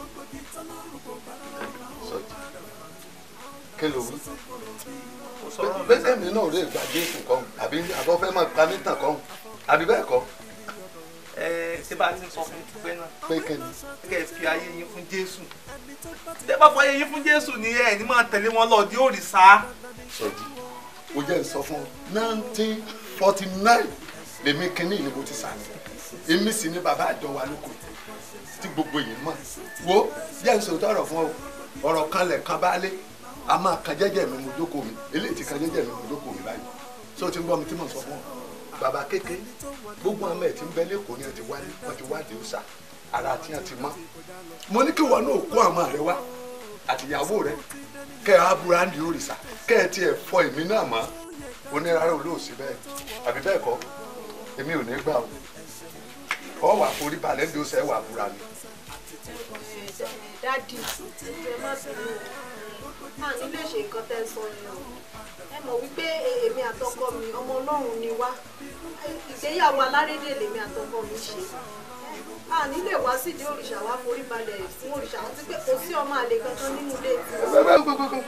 kí ló wí bẹ́ẹ̀ mi náà lè gba Jésù kan àbí àbọ̀ fẹ́ máa pa mí tàn kan àbí bẹ́ẹ̀ kọ́. ẹ ṣé bá a ti ń sọ fún mi pẹ́ náà pé kẹ́ni. kẹ́ ẹ fi ayé yín fún Jésù tẹ́ bá fọ ayé yín fún Jésù ni ẹ ní máa tẹ̀lé wọn lọ di òrìṣà. sọjí o jẹ́ n sọ fún ọ nineteen forty nine lèmi kínní ni mo ti sàn èmi sì ni bàbá àjọ wa lóko tí gbogbo yìí mọ̀ wo jẹ́ n sọ tọrọ fún ọ ọ̀rọ̀ kan lẹ̀ kan bá lé a máa kan jẹ́jẹ́ mi mo jókòó mi eléyìí ti kan jẹ́jẹ́ mi mo jókòó mi báyìí tí o ti ń gbọ́ mi tí mo sọ fún ọ bàbá kéke gbogbo àmọ́ ẹ̀ tí ń bẹ lẹ́kọ̀ọ́ ni ẹ ti wálé wọ́n ti wádìí ọ̀sà ara tí wọ́n ti mọ́ mo ní kí wọn náà kó àmọ́ rẹ wá àtìyàwó rẹ kẹ́ ẹ abúra ní òrìṣà kẹ́ ẹ tiẹ̀ fọ èmi náà mọ́ onírárá olóòsì bẹ́ẹ̀ àbí bẹ́ẹ̀ kọ́ èmi ò ní gbà o ọ wà forí balẹ̀ ní oṣù ẹ̀ wà búra ni. dádì ẹ má bínú a ní lè ṣe nǹkan tẹ́ ẹ sọ yẹn o ẹ mọ̀ wípé èmi àtọkọ mi ọmọ Ọlọ́run ni wá ìgbéyàwó alárédè lèmi àtọkọ mi ṣe a ní lè wá sídìí òrìṣà wá forí balẹ̀ fún òrìṣà àti pé kò sí ọmọ àlè kankan nínú ilé tí.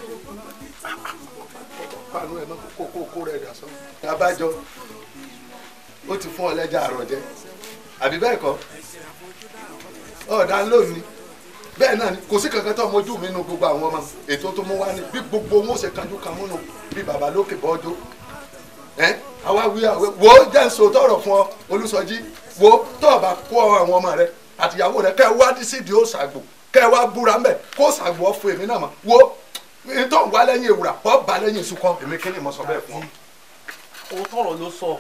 pàánù ẹ̀ náà kó kó kó rẹ̀ dà sọ. abájọ ó ti fún ọ lẹ́jà àròjẹ àbí bẹ́ẹ̀ kọ́ ọ̀dà lónìí bẹ́ẹ̀ náà ni kò sí kankan tó mojú mi nu gbogbo àwọn ọmọ ètò tó mú wá ní bí gbogbo wọn ó ṣe kanjú kan múnu bí bàbá lókè bọ́jọ́ ẹ àwa wí àwẹ wo jẹ́ ń so tọrọ fún ọ Olúsọjí wo tó o bá kó àwọn ọmọ rẹ àtìyàwó rẹ kẹ́ ẹ wá dí sídìí ó ṣàgbò kẹ́ ẹ wá búra mbẹ kó ṣàgbò ọ fún èmi náà mọ wo nítorí wà lẹ́yìn ewúrà ọ bá lẹ́yìn ìsúkọ èmi kí ni mo sọ bẹ́ẹ̀ fún ọ. òótọ́ ọ̀rọ̀ ló sọ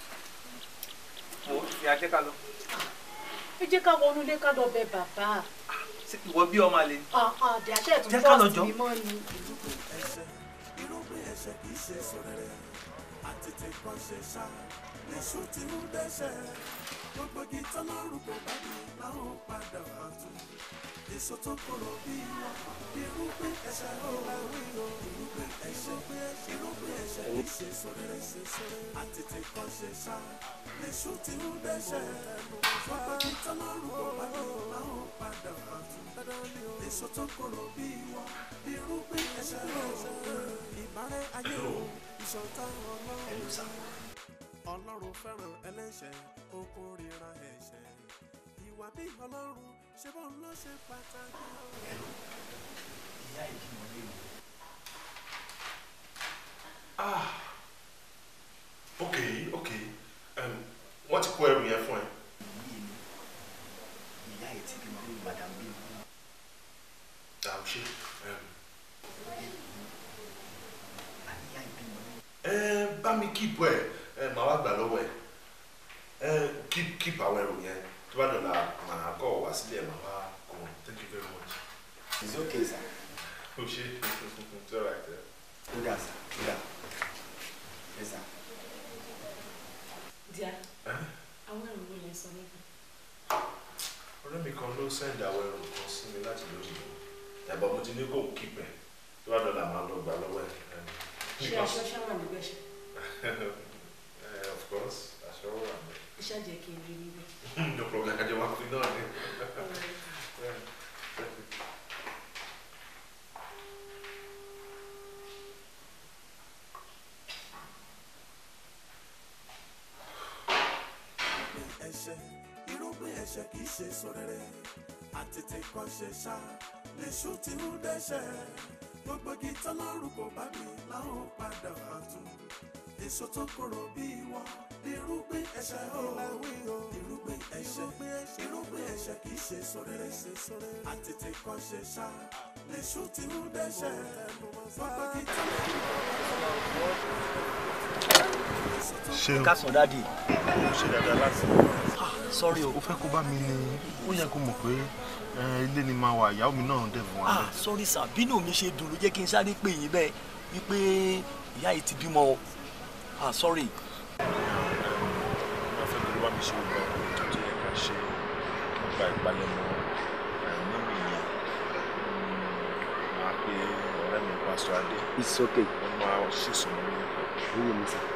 ẹ jẹ́ ká lọ. ẹ jẹ́ ká wọnú ilé ká lọ bẹ bàbá. ìwọ bí ọmọ àlè. àdé àṣẹ ìtún trust mi mọ́ ni. irúgbìn ẹ̀ṣẹ̀ kì í ṣe sọ̀rẹ́rẹ́ àtètè kan ṣe ṣá lèṣù tí ń dẹ́ṣẹ̀ gbogbo igi tọ́lọ́run kò bá mi láwọn padà fàtú èso tó korò bí wọn irúgbìn ẹ̀ṣẹ̀ ó irúgbìn ẹ̀ṣẹ̀ irúgbìn ẹ̀ṣẹ̀ kì í ṣe sọ̀rẹ́rẹ́ àtètè kan ṣe ṣá lèṣù tí ń dẹ́ṣẹ̀ gbogbo igi tọ́lọ́run kò bá mi láwọn padà fàtú èso tó korò bí wọn irúgbìn ẹ̀ṣẹ̀ ó ìbárẹ́ ayé o ìṣọ̀tá ọlọ́run ọlọ́run fẹ́ràn ẹlẹ́ṣẹ̀ ó kórìíra ẹ̀ṣẹ̀ ìwà bí ọlọ́run ṣe bọ́ ló ṣe pàtàkì. ìyá ìdíwọ̀n lè wò. ah ok ok wọ́n ti kó ẹrù yẹn fún ẹ. ìyá ẹ̀ tí kì í bí madam bí. àwùṣe mi keep ẹ ẹ màá wá gbà lọ́wọ́ ẹ ẹ keep keep àwọn ẹrù yẹn tó bá dọ̀la màá kọ́ wá sílẹ̀ màá wá kọ́ thank you very much. It's okay, sir. o ṣe it's all right. Good answer. Good. Yes, sir. Dear, àwọn ẹrù wo lẹ sọ níbi? ọ̀rẹ́ mi kan ló send àwọn ẹrù kan sí mi láti lórí mi ẹ̀bọ̀n mo ti ní kó keep ẹ̀ tó bá dọ̀la màá lọ gbà lọ́wọ́ ẹ̀. Ṣé aṣọ ṣáwà níbẹ̀ ṣe? Of course, aṣọ wà ní. Iṣẹ́ jẹ́ kí n rí níbẹ̀. No problem, àjọ máa fi náà ní. ẹ̀ṣẹ̀ irúgbìn ẹ̀ṣẹ̀ kì í ṣe sóréré àtètè kan ṣe ṣá lèṣù tí ń dẹ́ṣẹ̀ gbogbo igi tọ́lọ́run kò bá mi láwọn padà fàtú èso tó korò bí wọn irúgbìn ẹ̀ṣẹ̀ ó irúgbìn ẹ̀ṣẹ̀ irúgbìn ẹ̀ṣẹ̀ kì í ṣe sóréré àtètè kan ṣe ṣá lèṣù tí ń dẹ́ṣẹ̀ gbogbo igi tọ́lọ́run kò bá mi. ṣé o kásán dáàdì. o ṣe dáadáa láti. sọ́rí o. o fẹ́ kó bá mi ni ó yẹ kó mọ̀ pé ilé ni máa wà ìyàwó mi náà dẹ̀ fún wa. ah sọ́rí sà bínú mi ṣe dùn ló jẹ́ kí n sáré pè yín bẹ́ẹ̀ wípé ìyá yìí ti bímọ o ah sọ́rí. wọ́n fẹ́ kó bá mi ṣe gbogbo àwọn tó yẹ ká ṣe nípa ìpalẹ̀mọ́ nínú ìyẹn máa pe ọ̀rẹ́ mi pásítọ̀ Adé. It's okay. wọ́n máa ṣèṣọ́ mi ní owó mi sà.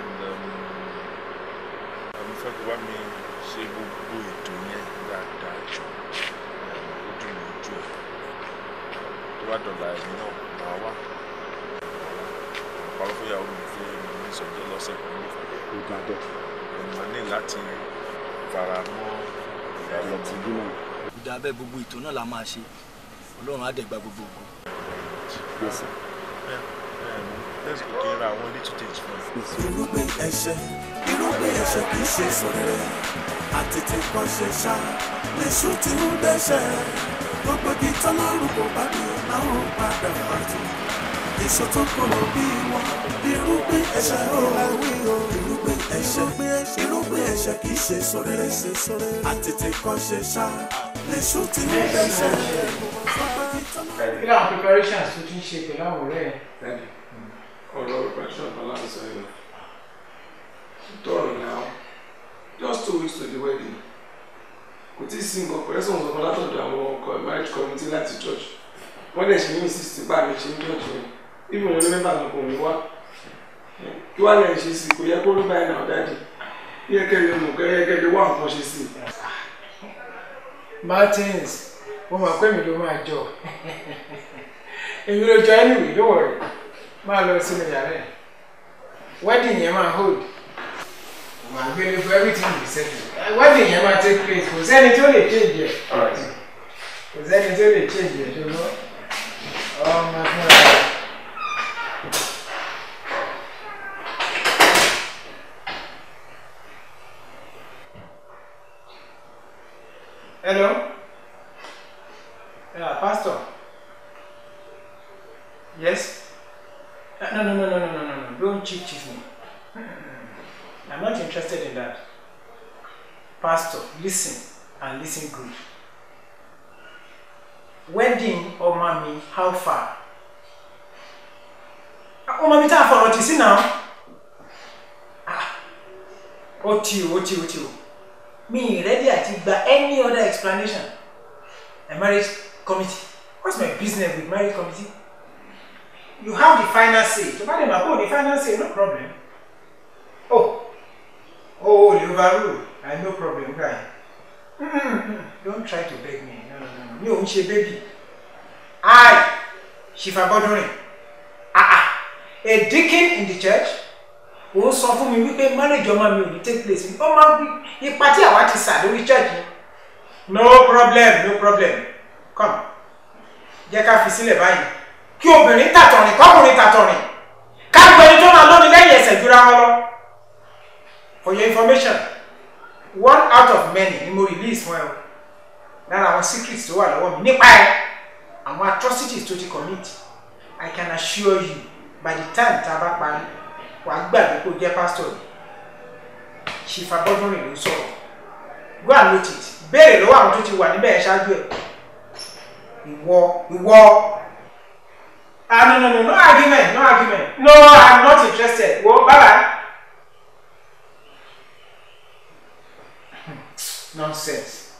mo fẹ́ kó bá mi ṣe gbogbo ètò yẹn dáadáa jù ó dùn mí jù ẹ̀ tó bá dọ̀la ẹ̀mí náà máa wá àpárọ̀ fún ìyàwó mi pé mo ní ìsọjọ́ lọ́sẹ̀ kan ní ìfẹ́ ó ga bẹ́ẹ̀. mo ní láti fara mọ́ ìyàwó ti bí náà. ìdá abẹ́ gbogbo ètò náà la máa ṣe Ọlọ́run á dẹ̀ gba gbogbo ògo. Yes sir. Let's go kí n ra àwọn little things fún ẹ. irúgbìn ẹ̀ṣẹ̀ irúgbìn ẹ̀ṣẹ̀ kì í ṣe sóréré àtètè kan ṣe ṣá lèṣù tí ń dẹ́ṣẹ̀ gbogbo igi tọ́lọ́run kò bá mi láwọn padà fàtú èso tó korò bí wọn irúgbìn ẹ̀ṣẹ̀ ó irúgbìn ẹ̀ṣẹ̀ irúgbìn ẹ̀ṣẹ̀ kì í ṣe sóréré àtètè kan ṣe ṣá lèṣù tí ń dẹ́ṣẹ̀ gbogbo igi tọ́lọ́run. kí làwọn preparations tó ti ń ṣe pẹ̀lú àwọn ọ̀rẹ́ ẹ̀. Ọ̀rọ̀ preparation balance ayọ̀ tọrọ now just two weeks to the wedding kò tí ì sí nǹkan pẹ̀lú ẹ̀sùn ọ̀sán látọ̀dọ̀ àwọn ọkọ̀ marriage committee láti church wọ́n dẹ̀ ṣe ní insist bá mi ṣe ń church yẹn even wọn ní mẹ́fà náà kò ní wá kí wàá lẹ́yìn ṣe sí kò yẹ kó rí báyìí náà dáàdì yẹ kẹ́lẹ́ mọ̀ kẹ́lẹ́ kẹ́lẹ́ wá nǹkan ṣe sí. Martins mo mọ̀ pé mi ló máa jọ èmi ló jọ anyway don't worry máa lọ sínú yàrá ẹ̀ wedding yẹn máa hold wà gbélé for everything be settled wedding yẹn máa take place kò sẹ́ni tó lè change ẹ̀ kò sẹ́ni tó lè change ẹ̀ ṣùgbọ́n ọmọ fúnra rẹ̀. Hello? Yeah, Pastor. Yes? No, no, no, no, no, no, no, no. Don't cheat, cheat me. I'm not interested in that. Pastor, listen and listen good. Wedding or mommy, how far? Oh, mommy, time for what you see now? Ah, what you, what you, what you? Me ready to give any other explanation. A marriage committee. What's my business with marriage committee? You have the final say. So, madam, oh, the final say, no problem. Oh, oh, the overrule. I no problem, guy. Mm-hmm. Don't try to beg me. No, no, no, no. You, she baby. I, Shifa Bodori. Ah, ah. A deacon in the church. Ó sọ fún mi wípé marriage ọmọ mi ò ní take place. Ó máa ń ipa tí àwa ti sà lórí church. No problem, no problem. Come. Jẹ́ ká fi sílẹ̀ báyìí. Kí obìnrin tàtọ̀rìn, kọ́kùnrin tàtọ̀rìn. Ká gbọ́ ẹni tó máa lómi lẹ́yìn ẹsẹ̀ jura wọn lọ. For your information, one out of many ni mo release fún ẹ o. Lára àwọn secrets tó wà lọ́wọ́ mi nípa ẹ. Àwọn atrocities tó ti commit. I can assure you by the time tá a bá parí. wàá gbàgbé pé o jẹ́ pásítọ̀ yìí Chief Abọ́dúnrìn ló ń sọ̀rọ̀ go and meet it béèrè lọ́wọ́ àwọn tó ti wà níbẹ̀ ẹ̀ ṣáájú ẹ̀ ìwọ ìwọ ah no no no no argument no argument no I'm not interested wo bye bye nonsense.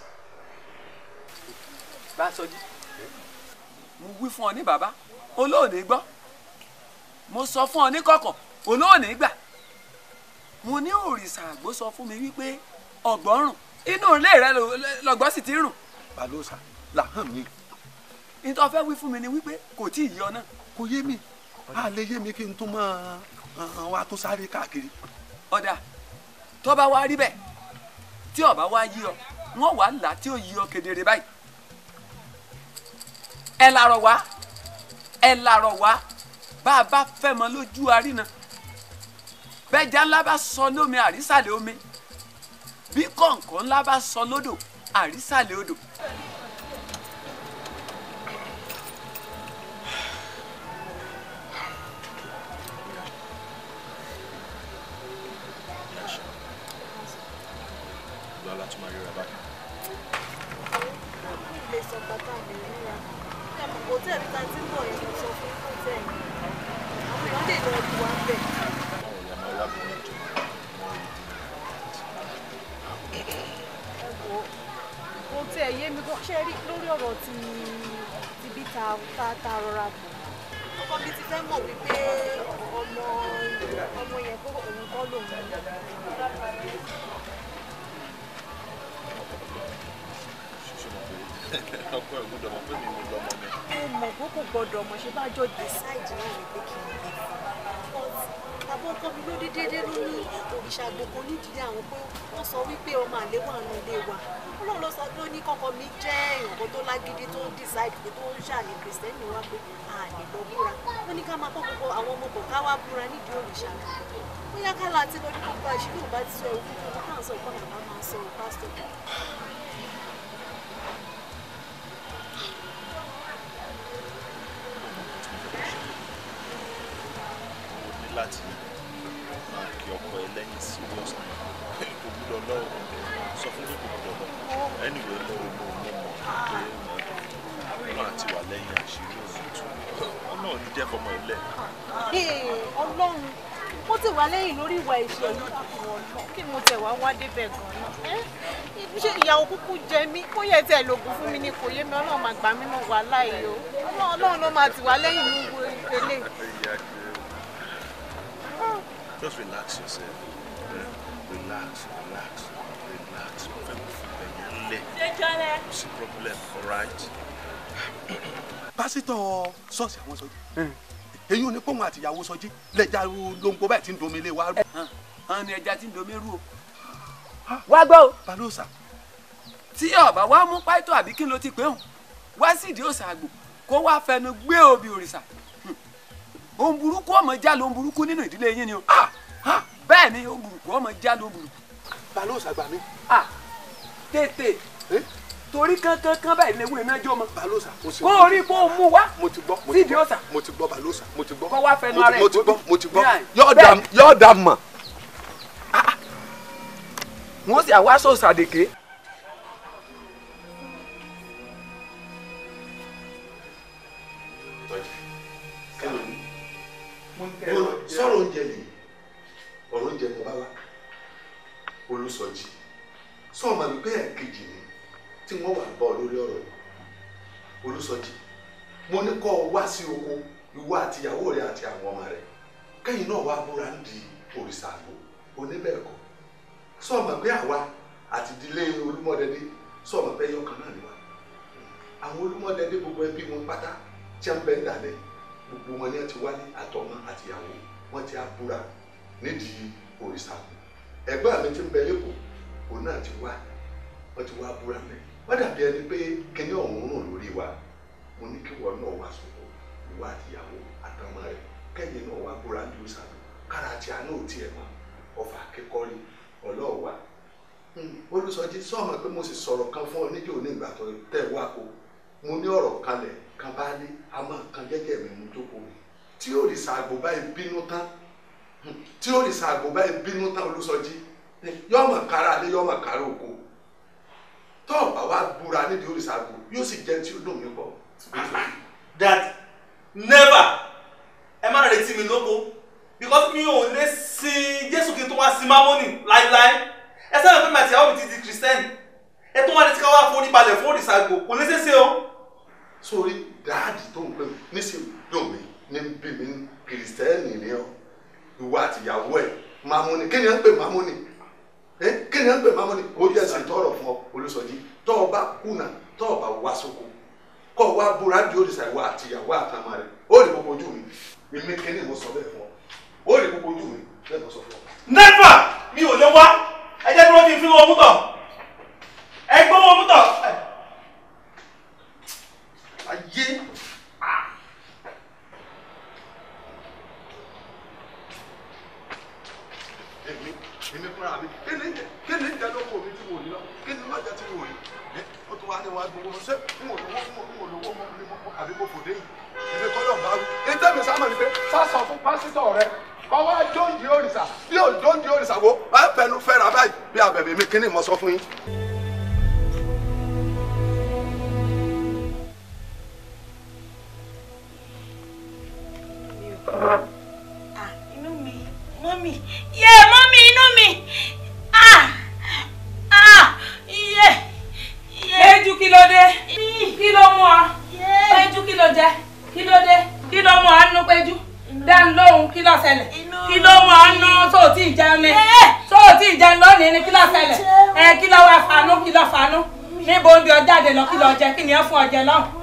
Báṣọjí mo wí fún ọ ní bàbá olóòní gbọ́ mo sọ fún ọ ní kọ̀kọ̀ olóòní gbà mo ní òrìṣà àgbò sọ fún mi wípé ọ̀gbọ́n rùn inú ilé rẹ lọ́gbọ́n sì ti rùn. Balóòṣà là hàn mí. nítorí fẹ́ wí fún mi ni wípé kò tí ì yọ náà. kò yé mi a lè yé mi kí n tún máa wá tó sáré káàkiri. ọ̀dà tó bá wá rí bẹ́ẹ̀ tí ó bá wá yí ọ wọ́n wà là tí ó yí ọ kedere báyìí. ẹ làrọ̀ wá ẹ làrọ̀ wá bá a bá fẹ́ mọ lójú àrínà bẹ́ẹ̀jà ńlá bá sọ lómi àrísàlẹ̀ omi bí kọ̀ǹkọ̀ ńlá bá sọ lódò àrísàlẹ̀ odò. ta rọra bọ̀ ọkọ mi ti fẹ́ mọ̀ wípé ọmọ ọmọ yẹn kó òun kọ́ lòun. ọkọ ẹ̀ gbọ́dọ̀ mọ̀ pé mi mo lọ́mọ ni. mo mọ̀ pé kò gbọ́dọ̀ mọ̀ ṣe bá jọ decide náà ni pé kí n gbé fún un. bàbá ọkọ mi ló dé déédéé ló ní òrìṣà àgbòkò nídìí àwọn pé wọ́n sọ wípé ọmọ àlè wà nù ilé wa ọlọ́run ló sọ pé ó ní kọ́kọ́ mi jẹ́ èèyàn tó lágídí tó ń decide pé tó ń ṣàní kìrìsìtẹ́nì wá pé àlè lọ búra ó ní ká máa kọ́ gbogbo àwọn ọmọ kọ̀ọ̀ká wá búra nídìí òrìṣà àgbòkò bóyá ká láti lọ ní gbogbo àṣírí ò bá ti sọ ewu fún wọn káà sọ ìkọ́nà bá máa sọ pásítọ̀. láti máa kí ọkọ ẹ lẹ́yìn serious kò gbúdọ̀ lọ́wọ́ sọ fún mi kò gbúdọ̀ lọ anyway mo mo mo mọ̀ pé ọ̀nà àti wà lẹ́yìn àṣírí òtútù ọ̀nà ò ní jẹ́ fọmọ ilẹ̀. ọlọ́run mo ti wà lẹ́yìn lórí ìwà ìṣẹ̀lú kí mo tẹ̀ wá wá débẹ̀ gan-an ṣé ìyàwó kúkú jẹ mí kó yẹ tẹ̀ lògùn fún mi ni kò yé mi ọlọ́run máa gbà mí náà wà láàyè o ọlọ́run ló máa ti wà lẹ́yìn ní gbogbo ìpele. Just relax yourself. Yeah. Relax, relax, relax. What's the problem, all right? Pásítọ̀ ṣọ́ọ̀ṣì àwọn Sọjí. Èyí ò ní pọ́n àti ìyàwó Sọjí lẹ́jà lóńgbò báyìí tí ń domi lé wa. Hàn ní ẹja tí ń domi rú o. Wá gbọ́ o. Balóòṣà. Tí ọ̀bà wá mú pàìtọ́ àbí kí ló ti pé hùn, wá sídìí òòṣà àgbò kó wá fẹnu gbé obì òrìṣà. Ohun burúkú ọmọ já lóhun burúkú nínú ìdílé yín ni o. Bẹ́ẹ̀ ni ohun burúkú ọmọ já lóhun burúkú. Balóòṣà gbà mí. Tètè torí kankan kan báyìí lè wé náà jọ mọ. Balóòṣà mo ti gbọ́. kó o rí kó o mú wá. mo ti gbọ́ mo ti gbọ́ mo ti gbọ́ Balóòṣà mo ti gbọ́. kó wá fẹnu ara ẹ̀ mo ti gbọ́ mo ti gbọ́ yóò dà mọ̀. wọ́n sì àwa sọ sàdèké. sọ̀rọ̀ oúnjẹ yìí ọ̀rọ̀ oúnjẹ mo bá wá Olúsọjí sọ̀rọ̀ màmí bẹ́ẹ̀ kejì ni tí wọ́n wà bọ́ lórí ọ̀rọ̀ yìí Olúsọjí mo ní kọ́ ọ wá sí oko ìwọ àti ìyàwó rẹ àti àwọn ọmọ rẹ kẹ́yìn náà wá búra ń di òrìṣà àgbò oníbẹ̀ẹ̀kọ́ sọ̀rọ̀ màmí àwa àti ìdílé Olúmọdẹdẹ sọ̀rọ̀ màmí ẹyọ kan náà ni wá àwọn Olúmọdẹdẹ gbogbo ẹbí wọn pátá tí a ń bẹ ń dàlẹ́ gbogbo wọn ni ẹ ti wálé àtọmọ àtìyàwó wọn ti abúra nídìí òrìṣà ẹgbẹ́ mi ti ń bẹ lẹ́kọ̀ọ́ òun náà ti wá wọn ti wá abúra mẹ wọn dàbí ẹni pé kíní ọ̀hún rùn lórí wa mo ní kí wọn náà wá sọ̀rọ̀ ìwà àtìyàwó àtọmọ rẹ kẹ́yìn náà wá abúra ní òrìṣà kára àti àánú ò tiẹ̀ mọ́ ọfà akẹ́kọ̀ọ́rí ọlọ́ọ̀wá Olúsọjí sọ̀mọ̀ pé mo sì sọ̀rọ̀ kan fún ọ níjọ́ ní ìgbà tó tẹ̀ wá kó mo ní ọ̀rọ̀ kalẹ̀ kan bá ní a máa kan jẹ́jẹ́ mi mú jókòó tí òrìṣà àgbò báyìí bínú tán tí òrìṣà àgbò báyìí bínú tán Olúsọjí yóò mọ̀ kára alẹ́ yóò mọ̀ kára oko tó o bá wá búra nídìí òrìṣà àgbò yóò sì jẹ́ tí ó dùn mí pọ̀. Dad, never ẹ má retí mi lóko because mi ò lè sin Jésù kí n tó wá sin Mámónì láíláí ẹ sẹ́yìn pé màtí àwọn mi ti di Kristẹni ẹ tó wá ní tí ká wá forí balẹ̀ fún òrìṣà àgbò kò lè ṣeéṣe o. sórí dáàdì tó ń pè mí níṣẹ́ dùn mí ní bí mi Kristẹni ni ọ ìwọ àtìyàwó ẹ Mámónì kí ni ẹ ń pè Mámónì ẹ kí ni ẹ ń pè Mámónì ó jẹ́ sí tọrọ fún ọ Olúsọjí tó o bá kùnà tó o bá wá sóko kó o wá búra di òrìṣà ìwọ àtìyàwó àtàmà rẹ ó rí gbogbo ojú mi èmi kí ni mo sọ bẹ́ẹ̀ fún ọ ó rí gbogbo ojú mi bẹ́ẹ̀ mo sọ fún ọ. never mi ò lè wá ẹ jẹ́ kí wọ́n ti fi wọn mú tọ̀ ẹ gbọ́ wọn mú tọ̀ ayé. èmi èmi fúnra mi kí ni kí ni ìjà lóko mi tí mo ní lọ kí ni lọ́jà tí mo ní ó tún wá ní wá gbogbo ṣé n ò lówó fún n ò lówó mọ́ ní mọ́ àbí mo fò dé yìí èmi kọ́ lọ́ọ̀ bá wí. ètò mi sábà ní pé sásọ fún pásítọ̀ rẹ kọ́ wá jóńdì òrìṣà bí ò jóńdì òrìṣà wo ẹ fẹnu fẹ́ra báyìí bí abẹ̀bẹ̀ mi kí ni mo sọ fún yín. Ah, inú mi, mọ́mì, yé mọ́mì inú mi, ah, ah, iye, iye. Péjú kí ló dé? Kí ló mú ọ? Péjú kí ló jẹ? Kí ló dé? Kí ló mú ọ nú Péjú? Dán lóhùn kí ló ṣẹlẹ̀? Kí ló mú ọ nú tó tí ì jẹun ni? Tó tí ì jẹun lónìí ni kí ló ṣẹlẹ̀? Ẹ kí ló wá fanú kí ló fanú? Níbo ń bí ọ jáde lọ kí ló jẹ kí ni ẹ fún ọ jẹ lọ́hùn?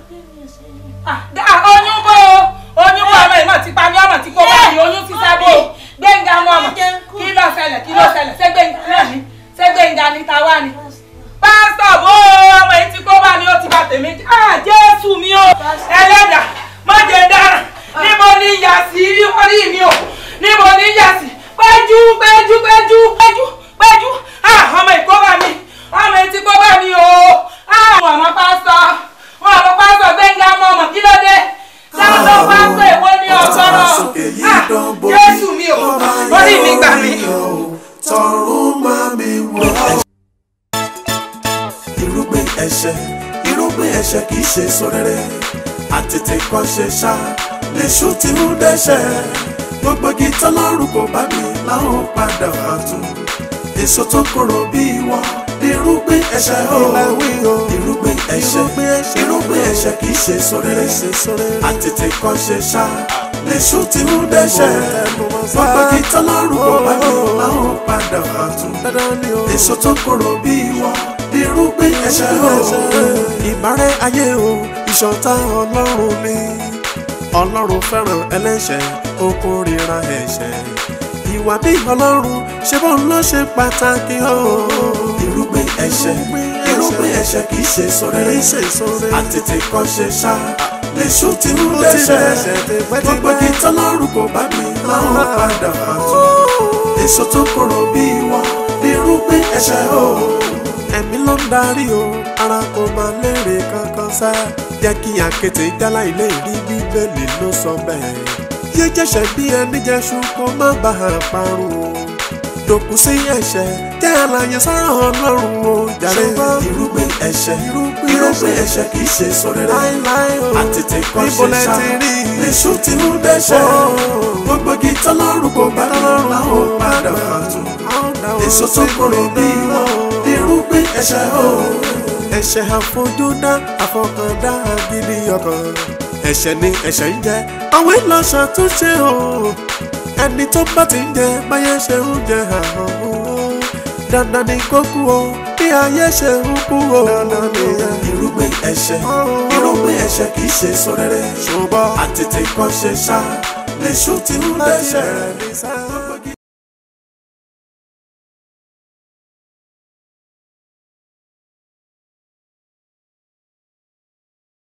Oyún bó o, oyún bó ọmọ ìmọ̀ ti pa mí ọmọ tí kò bá mi oyún sísẹ́ bó o. Gbẹ̀ngà mọ́ ọmọ kí ló ṣẹlẹ̀ kí ló ṣẹlẹ̀ ṣé Gbẹ̀ngà náà ni ṣé Gbẹ̀ngà ni ta wá ni. Pásítọ̀ bó ọmọ yìí tí kò bá mi ó ti bá tèmi jẹ́ Jésù mi o ẹlẹ́dà má jẹ́ dára níbo ni ìyá sí orí mi o níbo ni ìyá sí Péjú Péjú Péjú Péjú Péjú ọmọ ìkóbá mi ọmọ yìí tí kò bá mi o àwọn ọmọ pásítọ̀ wọn àwọn pásítọ̀ Gbẹ̀ngà mọ́ ọmọ kí ló dé sáńdọ̀ pásítọ̀ èwo ní ọ̀sọ́rọ̀ Jésù mi o orí mi gbà mí. tọrùn máa mi wọ. irúgbìn ẹ̀ṣẹ̀ irúgbìn ẹ̀ṣẹ̀ kì í ṣe sóréré àtètè kọ́ ṣe ṣá lèṣù tí ń dẹ́ṣẹ̀ gbogbo igi tọ́lọ́run kò bá mi láwọn padà wá tú èso tó korò bí wọ́n irúgbìn ẹ̀ṣẹ̀ o irúgbìn ẹ̀ṣẹ̀ irúgbìn ẹ̀ṣẹ̀ kì í ṣe sóréré àtètè kọ́ ṣe ṣá lèṣù tí ń dẹ́ṣẹ̀ gbogbo igi tọ́lọ́run kò bá mi láwọn padà wá tú èso tó korò bí wọ́n irúgbìn ẹ̀ṣẹ̀ o. ìbárẹ́ ayé o ìṣọ̀tá ọlọ́run ni ọlọ́run fẹ́ràn ẹlẹ́ṣẹ̀ ó kórìíra ẹ̀ṣẹ̀ ìwà bí ọlọ́run ṣe bọ́ ń lọ ṣe pàtàkì o. irúgbìn ẹ̀ṣẹ̀ irúgbìn ẹ̀ṣẹ̀ kì í ṣe sóréré àtètè kọ́ ṣe ṣá lèṣù tí ń dẹ́ṣẹ̀ gbogbo igi tọ́lọ́run kò bá mi láwọn padà wá tú èso tó korò bí wọ́n irúgbìn ẹ̀ṣẹ̀ o. ẹ̀mí ló ń darí o ara kò máa lérè kankan sá jẹ́ kí àkété jálá ilé ìrí bíbélì ló sọ bẹ́ẹ̀ yé jẹ́ṣẹ̀ bí ẹni jẹ́ṣu kó má bá a parun o dòkú sí ẹ̀ṣẹ̀ jẹ́ àlàyé sọ́rọ̀ ọlọ́run o jàre. irúgbìn ẹ̀ṣẹ̀ irúgbìn ẹ̀ṣẹ̀ kì í ṣe sóréré àtètè kọ́ ṣe ṣá lèṣù tí ń dẹ́ṣẹ̀ gbogbo igi tọ́lọ́run kò bá lọ́rùn láwọn padà wá tú èso tó korò bí wọ́n irúgbìn ẹ̀ṣẹ̀ o. ẹ̀ṣẹ̀ àfojúdá àfọkàndá gidi ọkàn ẹ̀ṣẹ̀ ni ẹ̀ṣẹ̀ ń jẹ àwọn ìlọsọ tó ṣe o ẹni tó bá ti ń jẹ báyé ṣe ń jẹ àhàn o dandan ni kó kú o bí ayé ṣe ń kú o. dandan ni irúgbìn ẹ̀ṣẹ̀ irúgbìn ẹ̀ṣẹ̀ kì í ṣe sóréré ṣùgbọ́n àtètè kọ́ ṣe ṣá lèṣù tí ń dẹ́ṣẹ̀.